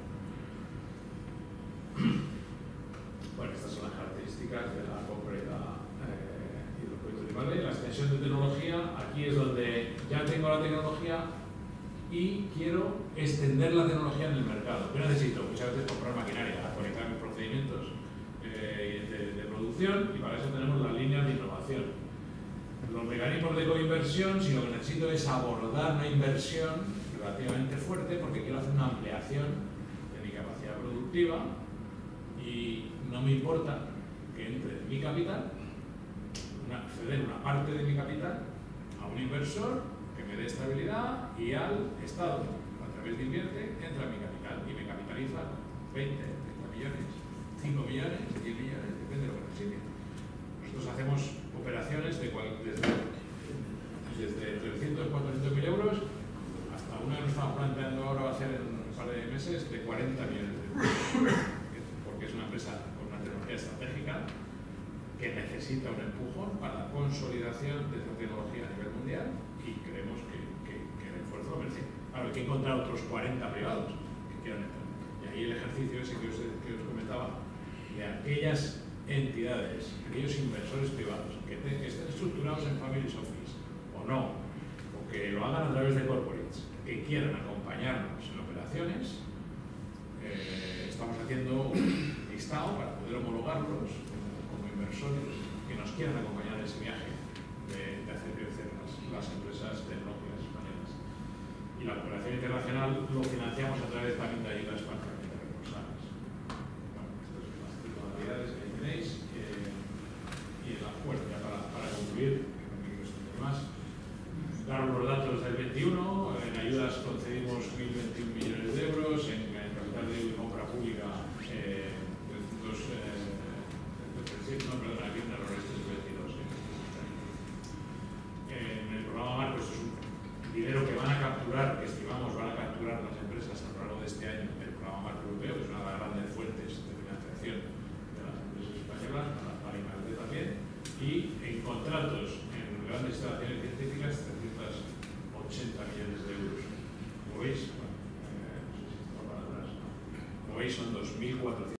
C: Bueno, estas son las características de la compra y la ¿vale? La extensión de tecnología, aquí es donde ya tengo la tecnología y quiero extender la tecnología en el mercado. Yo necesito muchas veces comprar maquinaria para conectar mis procedimientos eh, de, de producción y para eso tenemos las líneas de innovación. Los mecanismos de coinversión, si lo que necesito es abordar una inversión relativamente fuerte porque quiero hacer una ampliación de mi capacidad productiva y no me importa que entre mi capital, ceder una parte de mi capital a un inversor que me dé estabilidad y al Estado, a través de invierte, entra mi capital y me capitaliza veinte, treinta millones, cinco millones, diez millones, depende de lo que necesite. Nosotros hacemos operaciones de cual, desde, desde trescientos, cuatrocientos mil euros hasta una que nos estamos planteando ahora va a ser en un par de meses de cuarenta millones de euros, porque es una empresa con una tecnología estratégica que necesita un empujón para la consolidación de esta tecnología a nivel mundial y creemos que, que, que el esfuerzo lo merece. Claro, hay que encontrar otros cuarenta privados que quieran entrar. Y ahí el ejercicio ese que os, que os comentaba, de aquellas entidades, aquellos inversores privados que, te, que estén estructurados en Family Office o no, o que lo hagan a través de corporates, que quieran acompañarnos en operaciones, eh, estamos haciendo un listado para poder homologarlos inversores que nos quieran acompañar en ese viaje de, de hacer crecer las, las empresas tecnológicas españolas. Y la cooperación internacional lo financiamos a través también de ayudas parcialmente responsables. Bueno, estas son las tres modalidades que ahí tenéis. Eh, y en la fuerza, para, para concluir, que no me quiero extender más, daros los datos del y en contratos en grandes instalaciones científicas trescientos ochenta millones de euros. Como veis, bueno, eh, no sé si esto va para atrás, ¿no? Como veis son dos mil cuatrocientos